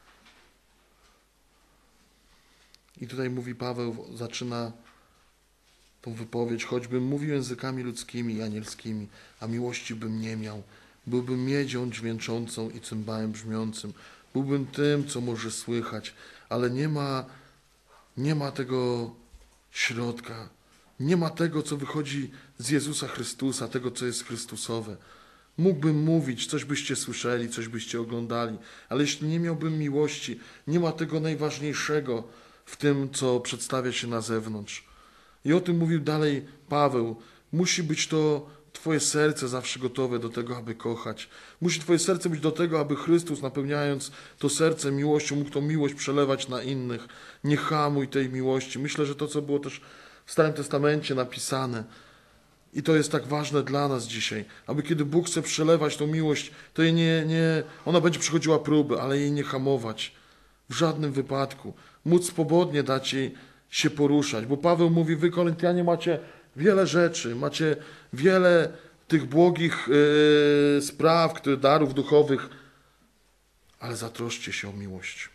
I tutaj mówi Paweł, zaczyna tą wypowiedź, choćbym mówił językami ludzkimi i anielskimi, a miłości bym nie miał, byłbym miedzią dźwięczącą i cymbałem brzmiącym, byłbym tym, co może słychać, ale nie ma tego środka, nie ma tego, co wychodzi z Jezusa Chrystusa, tego, co jest Chrystusowe. Mógłbym mówić, coś byście słyszeli, coś byście oglądali, ale jeśli nie miałbym miłości, nie ma tego najważniejszego w tym, co przedstawia się na zewnątrz. I o tym mówił dalej Paweł. Musi być to Twoje serce zawsze gotowe do tego, aby kochać. Musi Twoje serce być do tego, aby Chrystus, napełniając to serce miłością, mógł tą miłość przelewać na innych. Nie hamuj tej miłości. Myślę, że to, co było też w Starym Testamencie napisane, i to jest tak ważne dla nas dzisiaj, aby kiedy Bóg chce przelewać tą miłość, to jej ona będzie przechodziła próby, ale jej nie hamować. W żadnym wypadku. Móc swobodnie dać jej się poruszać. Bo Paweł mówi, wy Koryntianie macie wiele rzeczy, macie wiele tych błogich spraw, darów duchowych, ale zatroszcie się o miłość.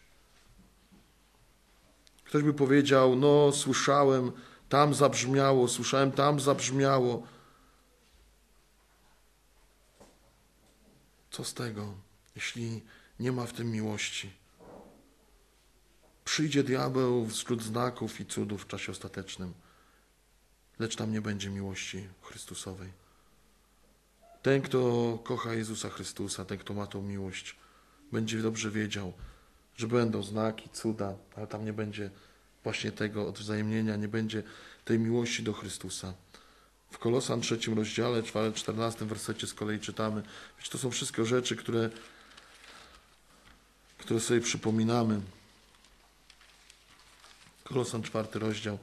Ktoś by powiedział, no słyszałem, tam zabrzmiało, słyszałem, tam zabrzmiało. Co z tego, jeśli nie ma w tym miłości? Przyjdzie diabeł wśród znaków i cudów w czasie ostatecznym, lecz tam nie będzie miłości Chrystusowej. Ten, kto kocha Jezusa Chrystusa, ten, kto ma tą miłość, będzie dobrze wiedział, że będą znaki, cuda, ale tam nie będzie właśnie tego odwzajemnienia, nie będzie tej miłości do Chrystusa. W Kolosan 3 rozdziale, 14 wersecie z kolei czytamy, wiecie, to są wszystkie rzeczy, które sobie przypominamy. Kolosan 4 rozdział,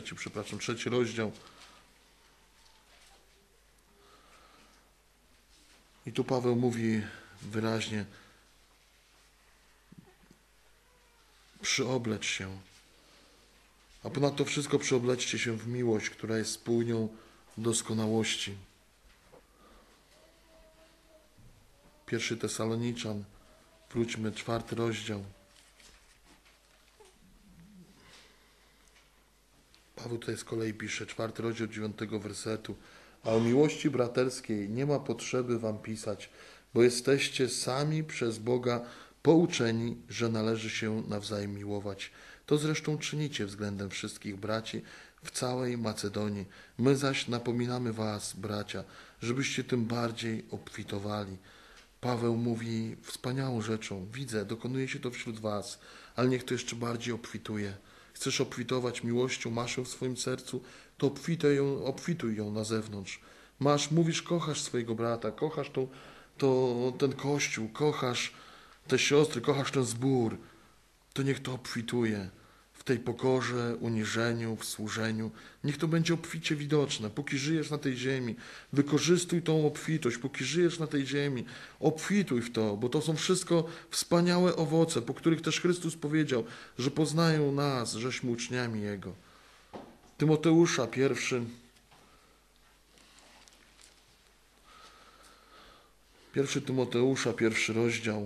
trzeci rozdział. I tu Paweł mówi wyraźnie, przyoblecz się, a ponad to wszystko przyobleczcie się w miłość, która jest spójnią doskonałości. 1 Tesaloniczan, wróćmy, 4 rozdział. Paweł tutaj z kolei pisze, 4 rozdział 9 wersetu. A o miłości braterskiej nie ma potrzeby wam pisać, bo jesteście sami przez Boga pouczeni, że należy się nawzajem miłować. To zresztą czynicie względem wszystkich braci w całej Macedonii. My zaś napominamy was, bracia, żebyście tym bardziej obfitowali. Paweł mówi wspaniałą rzeczą. Widzę, dokonuje się to wśród was, ale niech to jeszcze bardziej obfituje. Chcesz obfitować miłością, masz ją w swoim sercu, to obfituj ją na zewnątrz. Mówisz, kochasz swojego brata, kochasz ten kościół, kochasz te siostry, kochasz ten zbór, to niech to obfituje w tej pokorze, uniżeniu, w służeniu. Niech to będzie obficie widoczne. Póki żyjesz na tej ziemi, wykorzystuj tą obfitość. Póki żyjesz na tej ziemi, obfituj w to, bo to są wszystko wspaniałe owoce, po których też Chrystus powiedział, że poznają nas, żeśmy uczniami Jego. Tymoteusza, 1 Tymoteusza, 1 rozdział.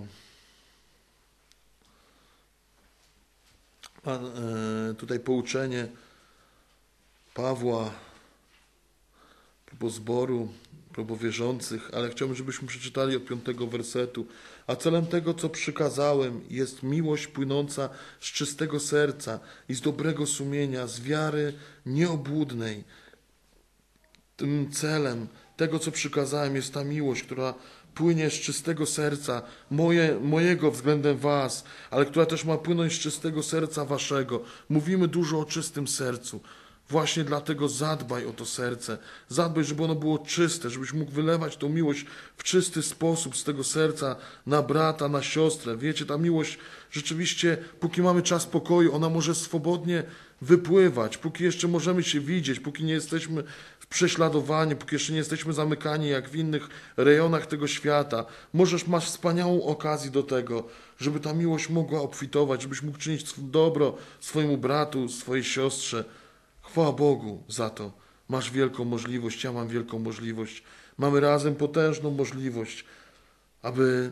Tutaj pouczenie Pawła propos zboru, propos wierzących, ale chciałbym, żebyśmy przeczytali od 5 wersetu. A celem tego, co przykazałem, jest miłość płynąca z czystego serca i z dobrego sumienia, z wiary nieobłudnej. Tym celem tego, co przykazałem, jest ta miłość, która płynie z czystego serca mojego względem was, ale która też ma płynąć z czystego serca waszego. Mówimy dużo o czystym sercu. Właśnie dlatego zadbaj o to serce. Zadbaj, żeby ono było czyste, żebyś mógł wylewać tą miłość w czysty sposób z tego serca na brata, na siostrę. Wiecie, ta miłość rzeczywiście, póki mamy czas pokoju, ona może swobodnie wypływać, póki jeszcze możemy się widzieć, póki nie jesteśmy w prześladowaniu, póki jeszcze nie jesteśmy zamykani jak w innych rejonach tego świata. Masz wspaniałą okazję do tego, żeby ta miłość mogła obfitować, żebyś mógł czynić dobro swojemu bratu, swojej siostrze. Chwała Bogu za to. Masz wielką możliwość, ja mam wielką możliwość. Mamy razem potężną możliwość, aby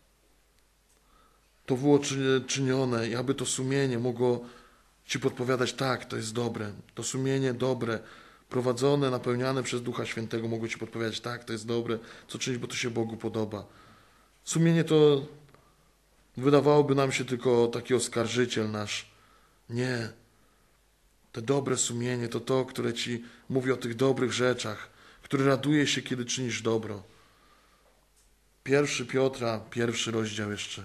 to było czynione i aby to sumienie mogło ci podpowiadać, tak, to jest dobre. To sumienie dobre, prowadzone, napełniane przez Ducha Świętego mogło ci podpowiadać, tak, to jest dobre, co czynić, bo to się Bogu podoba. Sumienie to wydawałoby nam się tylko taki oskarżyciel nasz. Nie. To dobre sumienie to to, które ci mówi o tych dobrych rzeczach, które raduje się, kiedy czynisz dobro. 1 Piotra, 1 rozdział jeszcze.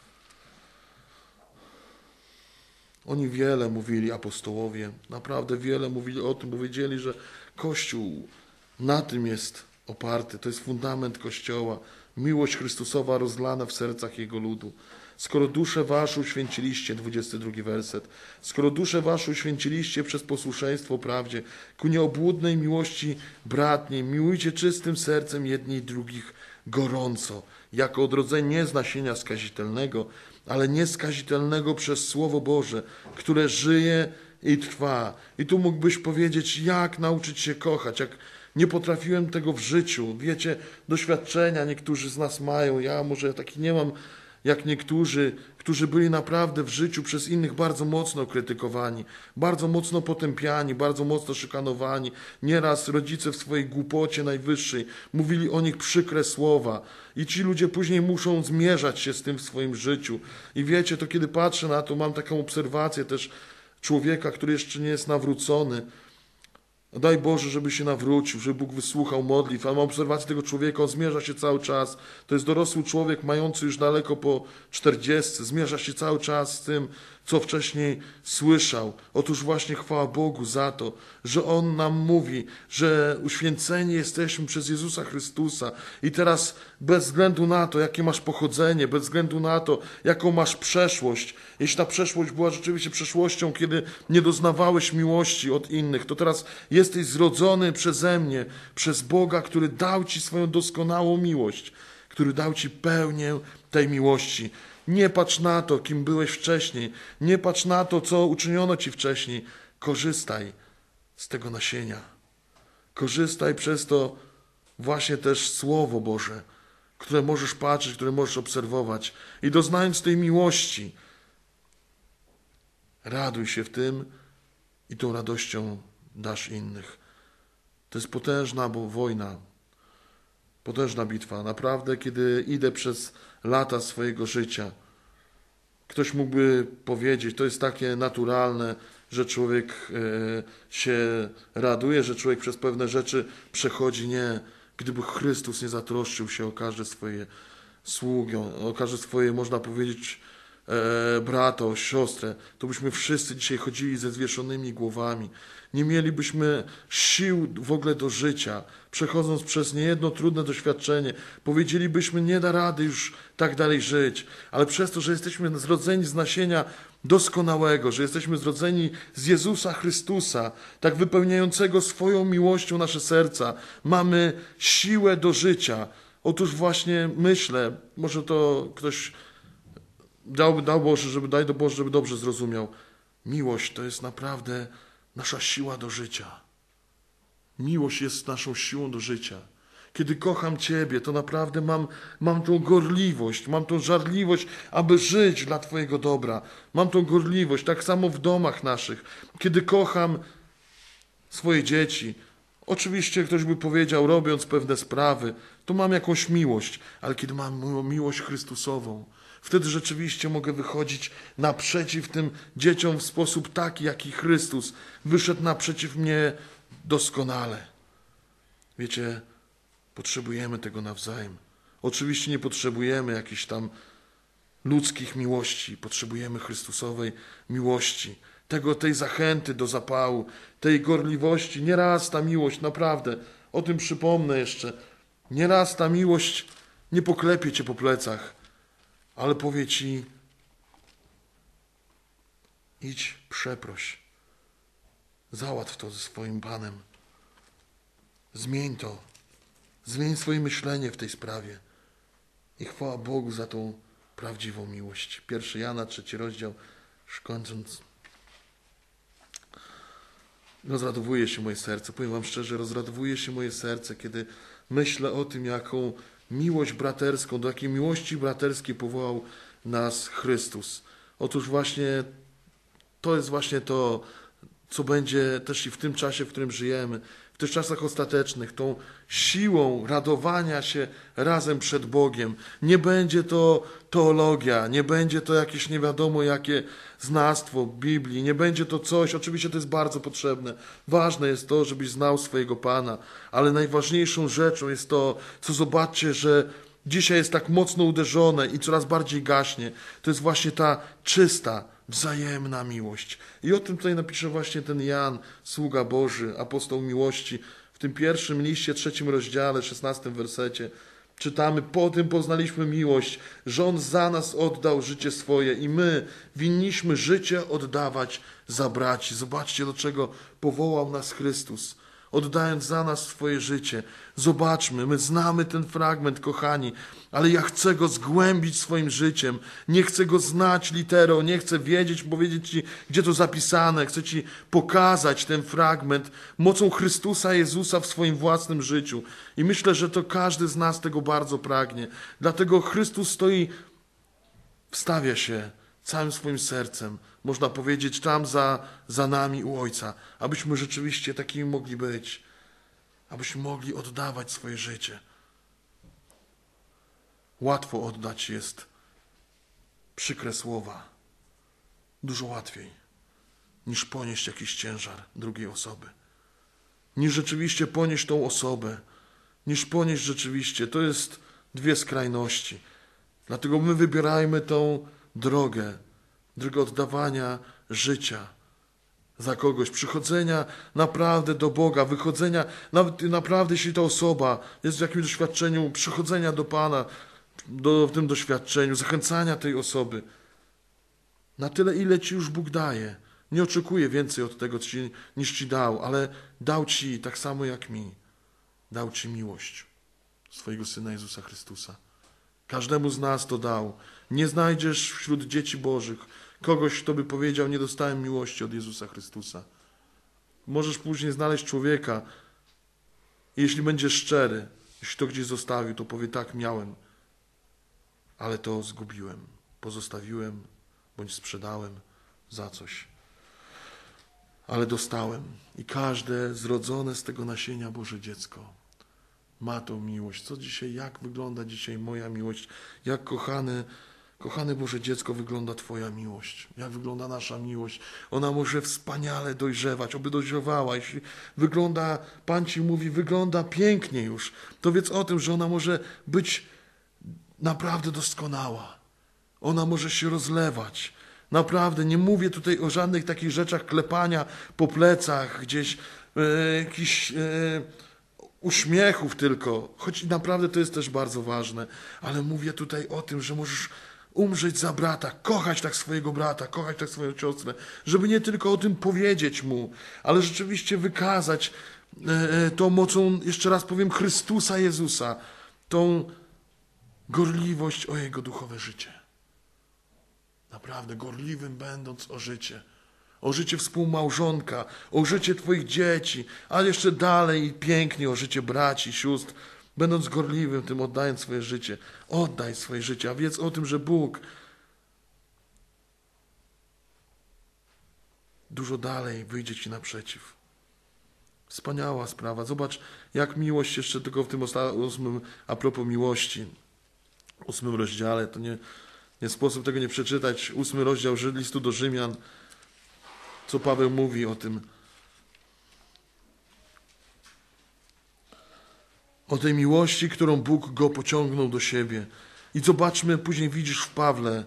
Oni wiele mówili, apostołowie, naprawdę wiele mówili o tym, bo wiedzieli, że Kościół na tym jest oparty. To jest fundament Kościoła. Miłość Chrystusowa rozlana w sercach Jego ludu. Skoro duszę waszą uświęciliście, 22 werset, skoro duszę waszą uświęciliście przez posłuszeństwo prawdzie, ku nieobłudnej miłości bratniej, miłujcie czystym sercem jedni i drugich gorąco, jako odrodzenie nie z nasienia skazitelnego, ale nieskazitelnego przez Słowo Boże, które żyje i trwa. I tu mógłbyś powiedzieć, jak nauczyć się kochać, jak nie potrafiłem tego w życiu. Wiecie, doświadczenia niektórzy z nas mają, ja może taki nie mam, jak niektórzy, którzy byli naprawdę w życiu przez innych bardzo mocno krytykowani, bardzo mocno potępiani, bardzo mocno szykanowani. Nieraz rodzice w swojej głupocie najwyższej mówili o nich przykre słowa i ci ludzie później muszą zmierzać się z tym w swoim życiu. I wiecie, to kiedy patrzę na to, mam taką obserwację też człowieka, który jeszcze nie jest nawrócony. Daj Boże, żeby się nawrócił, żeby Bóg wysłuchał modlitw, ale mam obserwację tego człowieka, on zmierza się cały czas. To jest dorosły człowiek, mający już daleko po 40, zmierza się cały czas z tym, co wcześniej słyszał. Otóż właśnie chwała Bogu za to, że On nam mówi, że uświęceni jesteśmy przez Jezusa Chrystusa i teraz bez względu na to, jakie masz pochodzenie, bez względu na to, jaką masz przeszłość, jeśli ta przeszłość była rzeczywiście przeszłością, kiedy nie doznawałeś miłości od innych, to teraz jesteś zrodzony przeze mnie, przez Boga, który dał Ci swoją doskonałą miłość, który dał Ci pełnię tej miłości. Nie patrz na to, kim byłeś wcześniej. Nie patrz na to, co uczyniono Ci wcześniej. Korzystaj z tego nasienia. Korzystaj przez to właśnie też Słowo Boże, które możesz patrzeć, które możesz obserwować. I doznając tej miłości, raduj się w tym i tą radością dasz innych. To jest potężna wojna, potężna bitwa. Naprawdę, kiedy idę przez lata swojego życia, ktoś mógłby powiedzieć, to jest takie naturalne, że człowiek się raduje, że człowiek przez pewne rzeczy przechodzi. Nie. Gdyby Chrystus nie zatroszczył się o każde swoje sługi, o każde swoje, można powiedzieć, brata, o siostrę, to byśmy wszyscy dzisiaj chodzili ze zwieszonymi głowami. Nie mielibyśmy sił w ogóle do życia. Przechodząc przez niejedno trudne doświadczenie, powiedzielibyśmy, nie da rady już tak dalej żyć. Ale przez to, że jesteśmy zrodzeni z nasienia doskonałego, że jesteśmy zrodzeni z Jezusa Chrystusa, tak wypełniającego swoją miłością nasze serca, mamy siłę do życia. Otóż właśnie myślę, może to ktoś daj Boże, żeby dobrze zrozumiał. Miłość to jest naprawdę nasza siła do życia. Miłość jest naszą siłą do życia. Kiedy kocham Ciebie, to naprawdę mam tą gorliwość, mam tą żarliwość, aby żyć dla Twojego dobra. Mam tą gorliwość, tak samo w domach naszych. Kiedy kocham swoje dzieci, oczywiście ktoś by powiedział, robiąc pewne sprawy, to mam jakąś miłość, ale kiedy mam miłość Chrystusową, wtedy rzeczywiście mogę wychodzić naprzeciw tym dzieciom w sposób taki, jaki Chrystus wyszedł naprzeciw mnie doskonale. Wiecie, potrzebujemy tego nawzajem. Oczywiście nie potrzebujemy jakichś tam ludzkich miłości, potrzebujemy Chrystusowej miłości, tej zachęty do zapału, tej gorliwości. Nieraz ta miłość, naprawdę, o tym przypomnę jeszcze, nieraz ta miłość nie poklepie Cię po plecach, ale powie Ci, idź, przeproś, załatw to ze swoim Panem, zmień to, zmień swoje myślenie w tej sprawie i chwała Bogu za tą prawdziwą miłość. 1 Jana, 3 rozdział, już kończąc. Rozradowuje się moje serce, powiem Wam szczerze, rozradowuje się moje serce, kiedy myślę o tym, jaką miłość braterską, do jakiej miłości braterskiej powołał nas Chrystus. Otóż właśnie to jest właśnie to, co będzie też i w tym czasie, w którym żyjemy, w tych czasach ostatecznych, tą siłą radowania się razem przed Bogiem. Nie będzie to teologia, nie będzie to jakieś nie wiadomo jakie znawstwo Biblii, nie będzie to coś, oczywiście to jest bardzo potrzebne. Ważne jest to, żebyś znał swojego Pana, ale najważniejszą rzeczą jest to, co zobaczcie, że dzisiaj jest tak mocno uderzone i coraz bardziej gaśnie. To jest właśnie ta czysta, wzajemna miłość. I o tym tutaj napisze właśnie ten Jan, sługa Boży, apostoł miłości. W tym pierwszym liście, 3 rozdziale, 16 wersecie czytamy: po tym poznaliśmy miłość, że On za nas oddał życie swoje i my winniśmy życie oddawać za braci. Zobaczcie, do czego powołał nas Chrystus, oddając za nas swoje życie. Zobaczmy, my znamy ten fragment, kochani, ale ja chcę go zgłębić swoim życiem. Nie chcę go znać literą, nie chcę wiedzieć, powiedzieć Ci, gdzie to zapisane. Chcę Ci pokazać ten fragment mocą Chrystusa Jezusa w swoim własnym życiu. I myślę, że to każdy z nas tego bardzo pragnie. Dlatego Chrystus wstawia się całym swoim sercem, można powiedzieć, tam za nami u Ojca, abyśmy rzeczywiście takimi mogli być, abyśmy mogli oddawać swoje życie. Łatwo oddać jest przykre słowa, dużo łatwiej niż ponieść jakiś ciężar drugiej osoby, niż rzeczywiście ponieść tą osobę, niż ponieść rzeczywiście. To jest dwie skrajności. Dlatego my wybierajmy tą drogę drogę oddawania życia za kogoś, przychodzenia naprawdę do Boga, wychodzenia, nawet naprawdę jeśli ta osoba jest w jakimś doświadczeniu, przychodzenia do Pana w tym doświadczeniu, zachęcania tej osoby na tyle, ile Ci już Bóg daje. Nie oczekuję więcej od tego, niż Ci dał, ale dał Ci tak samo jak mi. Dał Ci miłość swojego Syna Jezusa Chrystusa. Każdemu z nas to dał. Nie znajdziesz wśród dzieci Bożych kogoś, kto by powiedział, nie dostałem miłości od Jezusa Chrystusa. Możesz później znaleźć człowieka i jeśli będziesz szczery, jeśli to gdzieś zostawił, to powie, tak, miałem, ale to zgubiłem, pozostawiłem, bądź sprzedałem za coś. Ale dostałem i każde zrodzone z tego nasienia Boże dziecko ma tą miłość. Co dzisiaj, jak wygląda dzisiaj moja miłość? Jak kochane Boże dziecko wygląda Twoja miłość? Jak wygląda nasza miłość? Ona może wspaniale dojrzewać, oby dojrzewała. Jeśli wygląda, Pan Ci mówi, wygląda pięknie już, to wiedz o tym, że ona może być naprawdę doskonała. Ona może się rozlewać. Naprawdę, nie mówię tutaj o żadnych takich rzeczach klepania po plecach, gdzieś jakichś uśmiechów tylko, choć naprawdę to jest też bardzo ważne, ale mówię tutaj o tym, że możesz umrzeć za brata, kochać tak swojego brata, kochać tak swoją siostrę, żeby nie tylko o tym powiedzieć mu, ale rzeczywiście wykazać tą mocą, jeszcze raz powiem, Chrystusa Jezusa, tą gorliwość o Jego duchowe życie. Naprawdę gorliwym będąc o życie współmałżonka, o życie Twoich dzieci, a jeszcze dalej i pięknie o życie braci, sióstr, będąc gorliwym tym, oddając swoje życie. Oddaj swoje życie, a wiedz o tym, że Bóg dużo dalej wyjdzie Ci naprzeciw. Wspaniała sprawa. Zobacz, jak miłość jeszcze tylko w tym 8, a propos miłości, 8 rozdziale, to nie sposób tego nie przeczytać. 8 rozdział listu do Rzymian, co Paweł mówi o tym. O tej miłości, którą Bóg go pociągnął do siebie. I zobaczmy, później widzisz w Pawle,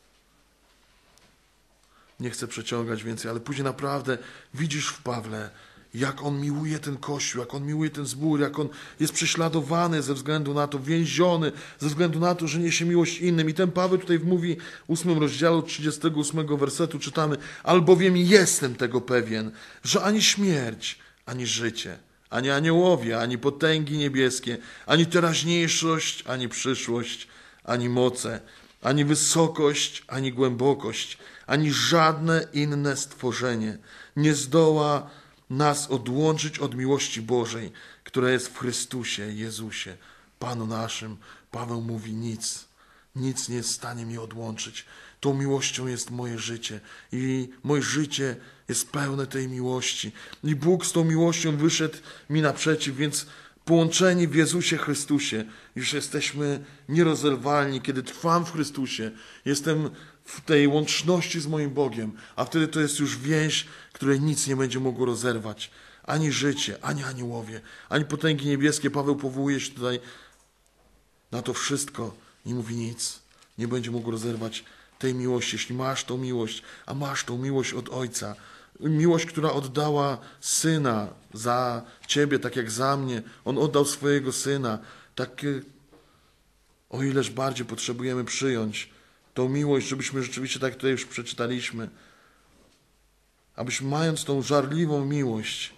nie chcę przeciągać więcej, ale później naprawdę widzisz w Pawle, jak on miłuje ten Kościół, jak on miłuje ten zbór, jak on jest prześladowany ze względu na to, więziony ze względu na to, że niesie miłość innym. I ten Paweł tutaj mówi w 8 rozdziale 38 wersetu czytamy: albowiem jestem tego pewien, że ani śmierć, ani życie, ani aniołowie, ani potęgi niebieskie, ani teraźniejszość, ani przyszłość, ani moce, ani wysokość, ani głębokość, ani żadne inne stworzenie nie zdoła nas odłączyć od miłości Bożej, która jest w Chrystusie Jezusie, Panu naszym. Paweł mówi, nic nie jest w stanie mnie odłączyć. Tą miłością jest moje życie i moje życie jest pełne tej miłości. I Bóg z tą miłością wyszedł mi naprzeciw, więc połączeni w Jezusie Chrystusie już jesteśmy nierozerwalni. Kiedy trwam w Chrystusie, jestem w tej łączności z moim Bogiem, a wtedy to jest już więź, której nic nie będzie mogło rozerwać. Ani życie, ani aniołowie, ani potęgi niebieskie. Paweł powołuje się tutaj na to wszystko i mówi, nic nie będzie mogło rozerwać tej miłości. Jeśli masz tą miłość, a masz tą miłość od Ojca, miłość, która oddała Syna za Ciebie, tak jak za mnie. On oddał swojego Syna. Tak, o ileż bardziej potrzebujemy przyjąć tą miłość, żebyśmy rzeczywiście, tak tutaj już przeczytaliśmy, abyśmy mając tą żarliwą miłość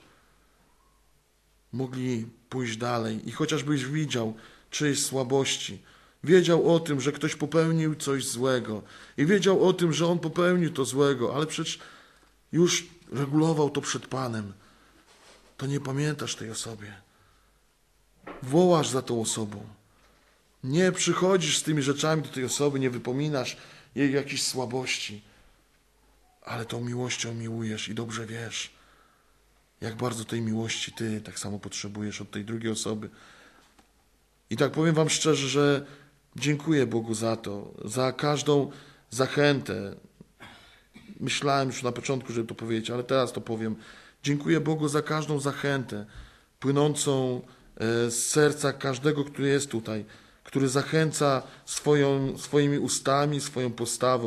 mogli pójść dalej i chociażbyś widział czyjeś słabości, wiedział o tym, że ktoś popełnił coś złego i wiedział o tym, że on popełnił to złego, ale przecież już regulował to przed Panem, to nie pamiętasz tej osobie. Wołasz za tą osobą. Nie przychodzisz z tymi rzeczami do tej osoby, nie wypominasz jej jakichś słabości, ale tą miłością miłujesz i dobrze wiesz, jak bardzo tej miłości ty tak samo potrzebujesz od tej drugiej osoby. I tak powiem wam szczerze, że dziękuję Bogu za to, za każdą zachętę. Myślałem już na początku, żeby to powiedzieć, ale teraz to powiem. Dziękuję Bogu za każdą zachętę płynącą z serca każdego, który jest tutaj, który zachęca swoimi ustami, swoją postawą,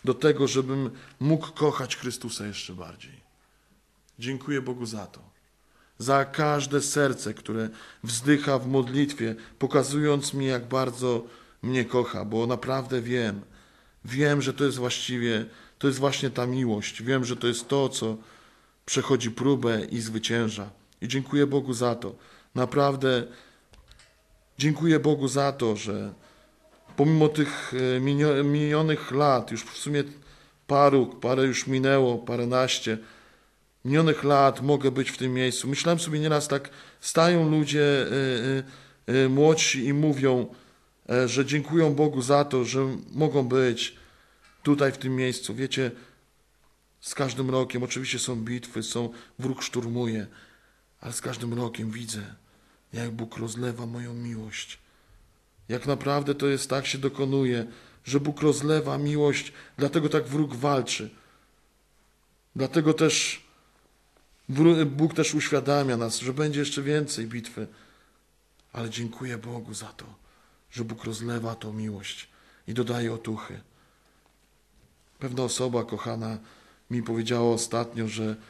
do tego, żebym mógł kochać Chrystusa jeszcze bardziej. Dziękuję Bogu za to. Za każde serce, które wzdycha w modlitwie, pokazując mi, jak bardzo mnie kocha, bo naprawdę wiem, że to jest właśnie ta miłość. Wiem, że to jest to, co przechodzi próbę i zwycięża. I dziękuję Bogu za to. Naprawdę dziękuję Bogu za to, że pomimo tych minionych lat, już w sumie parę już minęło, paręnaście minionych lat mogę być w tym miejscu. Myślałem sobie nieraz tak, stają ludzie młodsi i mówią, że dziękują Bogu za to, że mogą być tutaj w tym miejscu. Wiecie, z każdym rokiem oczywiście są bitwy, wróg szturmuje, ale z każdym rokiem widzę, jak Bóg rozlewa moją miłość. Jak naprawdę to jest tak, się dokonuje, że Bóg rozlewa miłość, dlatego tak wróg walczy. Dlatego też Bóg też uświadamia nas, że będzie jeszcze więcej bitwy. Ale dziękuję Bogu za to, że Bóg rozlewa tą miłość i dodaje otuchy. Pewna osoba kochana mi powiedziała ostatnio,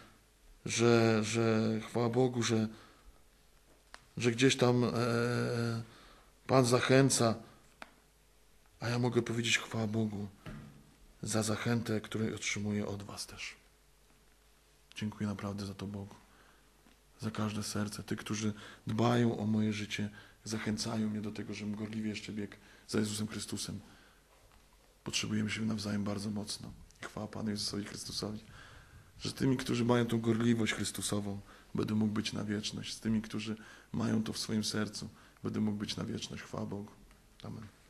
że chwała Bogu, że gdzieś tam Pan zachęca, a ja mogę powiedzieć chwała Bogu za zachętę, którą otrzymuję od was też. Dziękuję naprawdę za to Bogu. Za każde serce. Tych, którzy dbają o moje życie, zachęcają mnie do tego, żebym gorliwie jeszcze biegł za Jezusem Chrystusem. Potrzebujemy się nawzajem bardzo mocno. I chwała Panu Jezusowi Chrystusowi, że z tymi, którzy mają tą gorliwość Chrystusową, będę mógł być na wieczność. Z tymi, którzy mają to w swoim sercu, będę mógł być na wieczność. Chwała Bogu. Amen.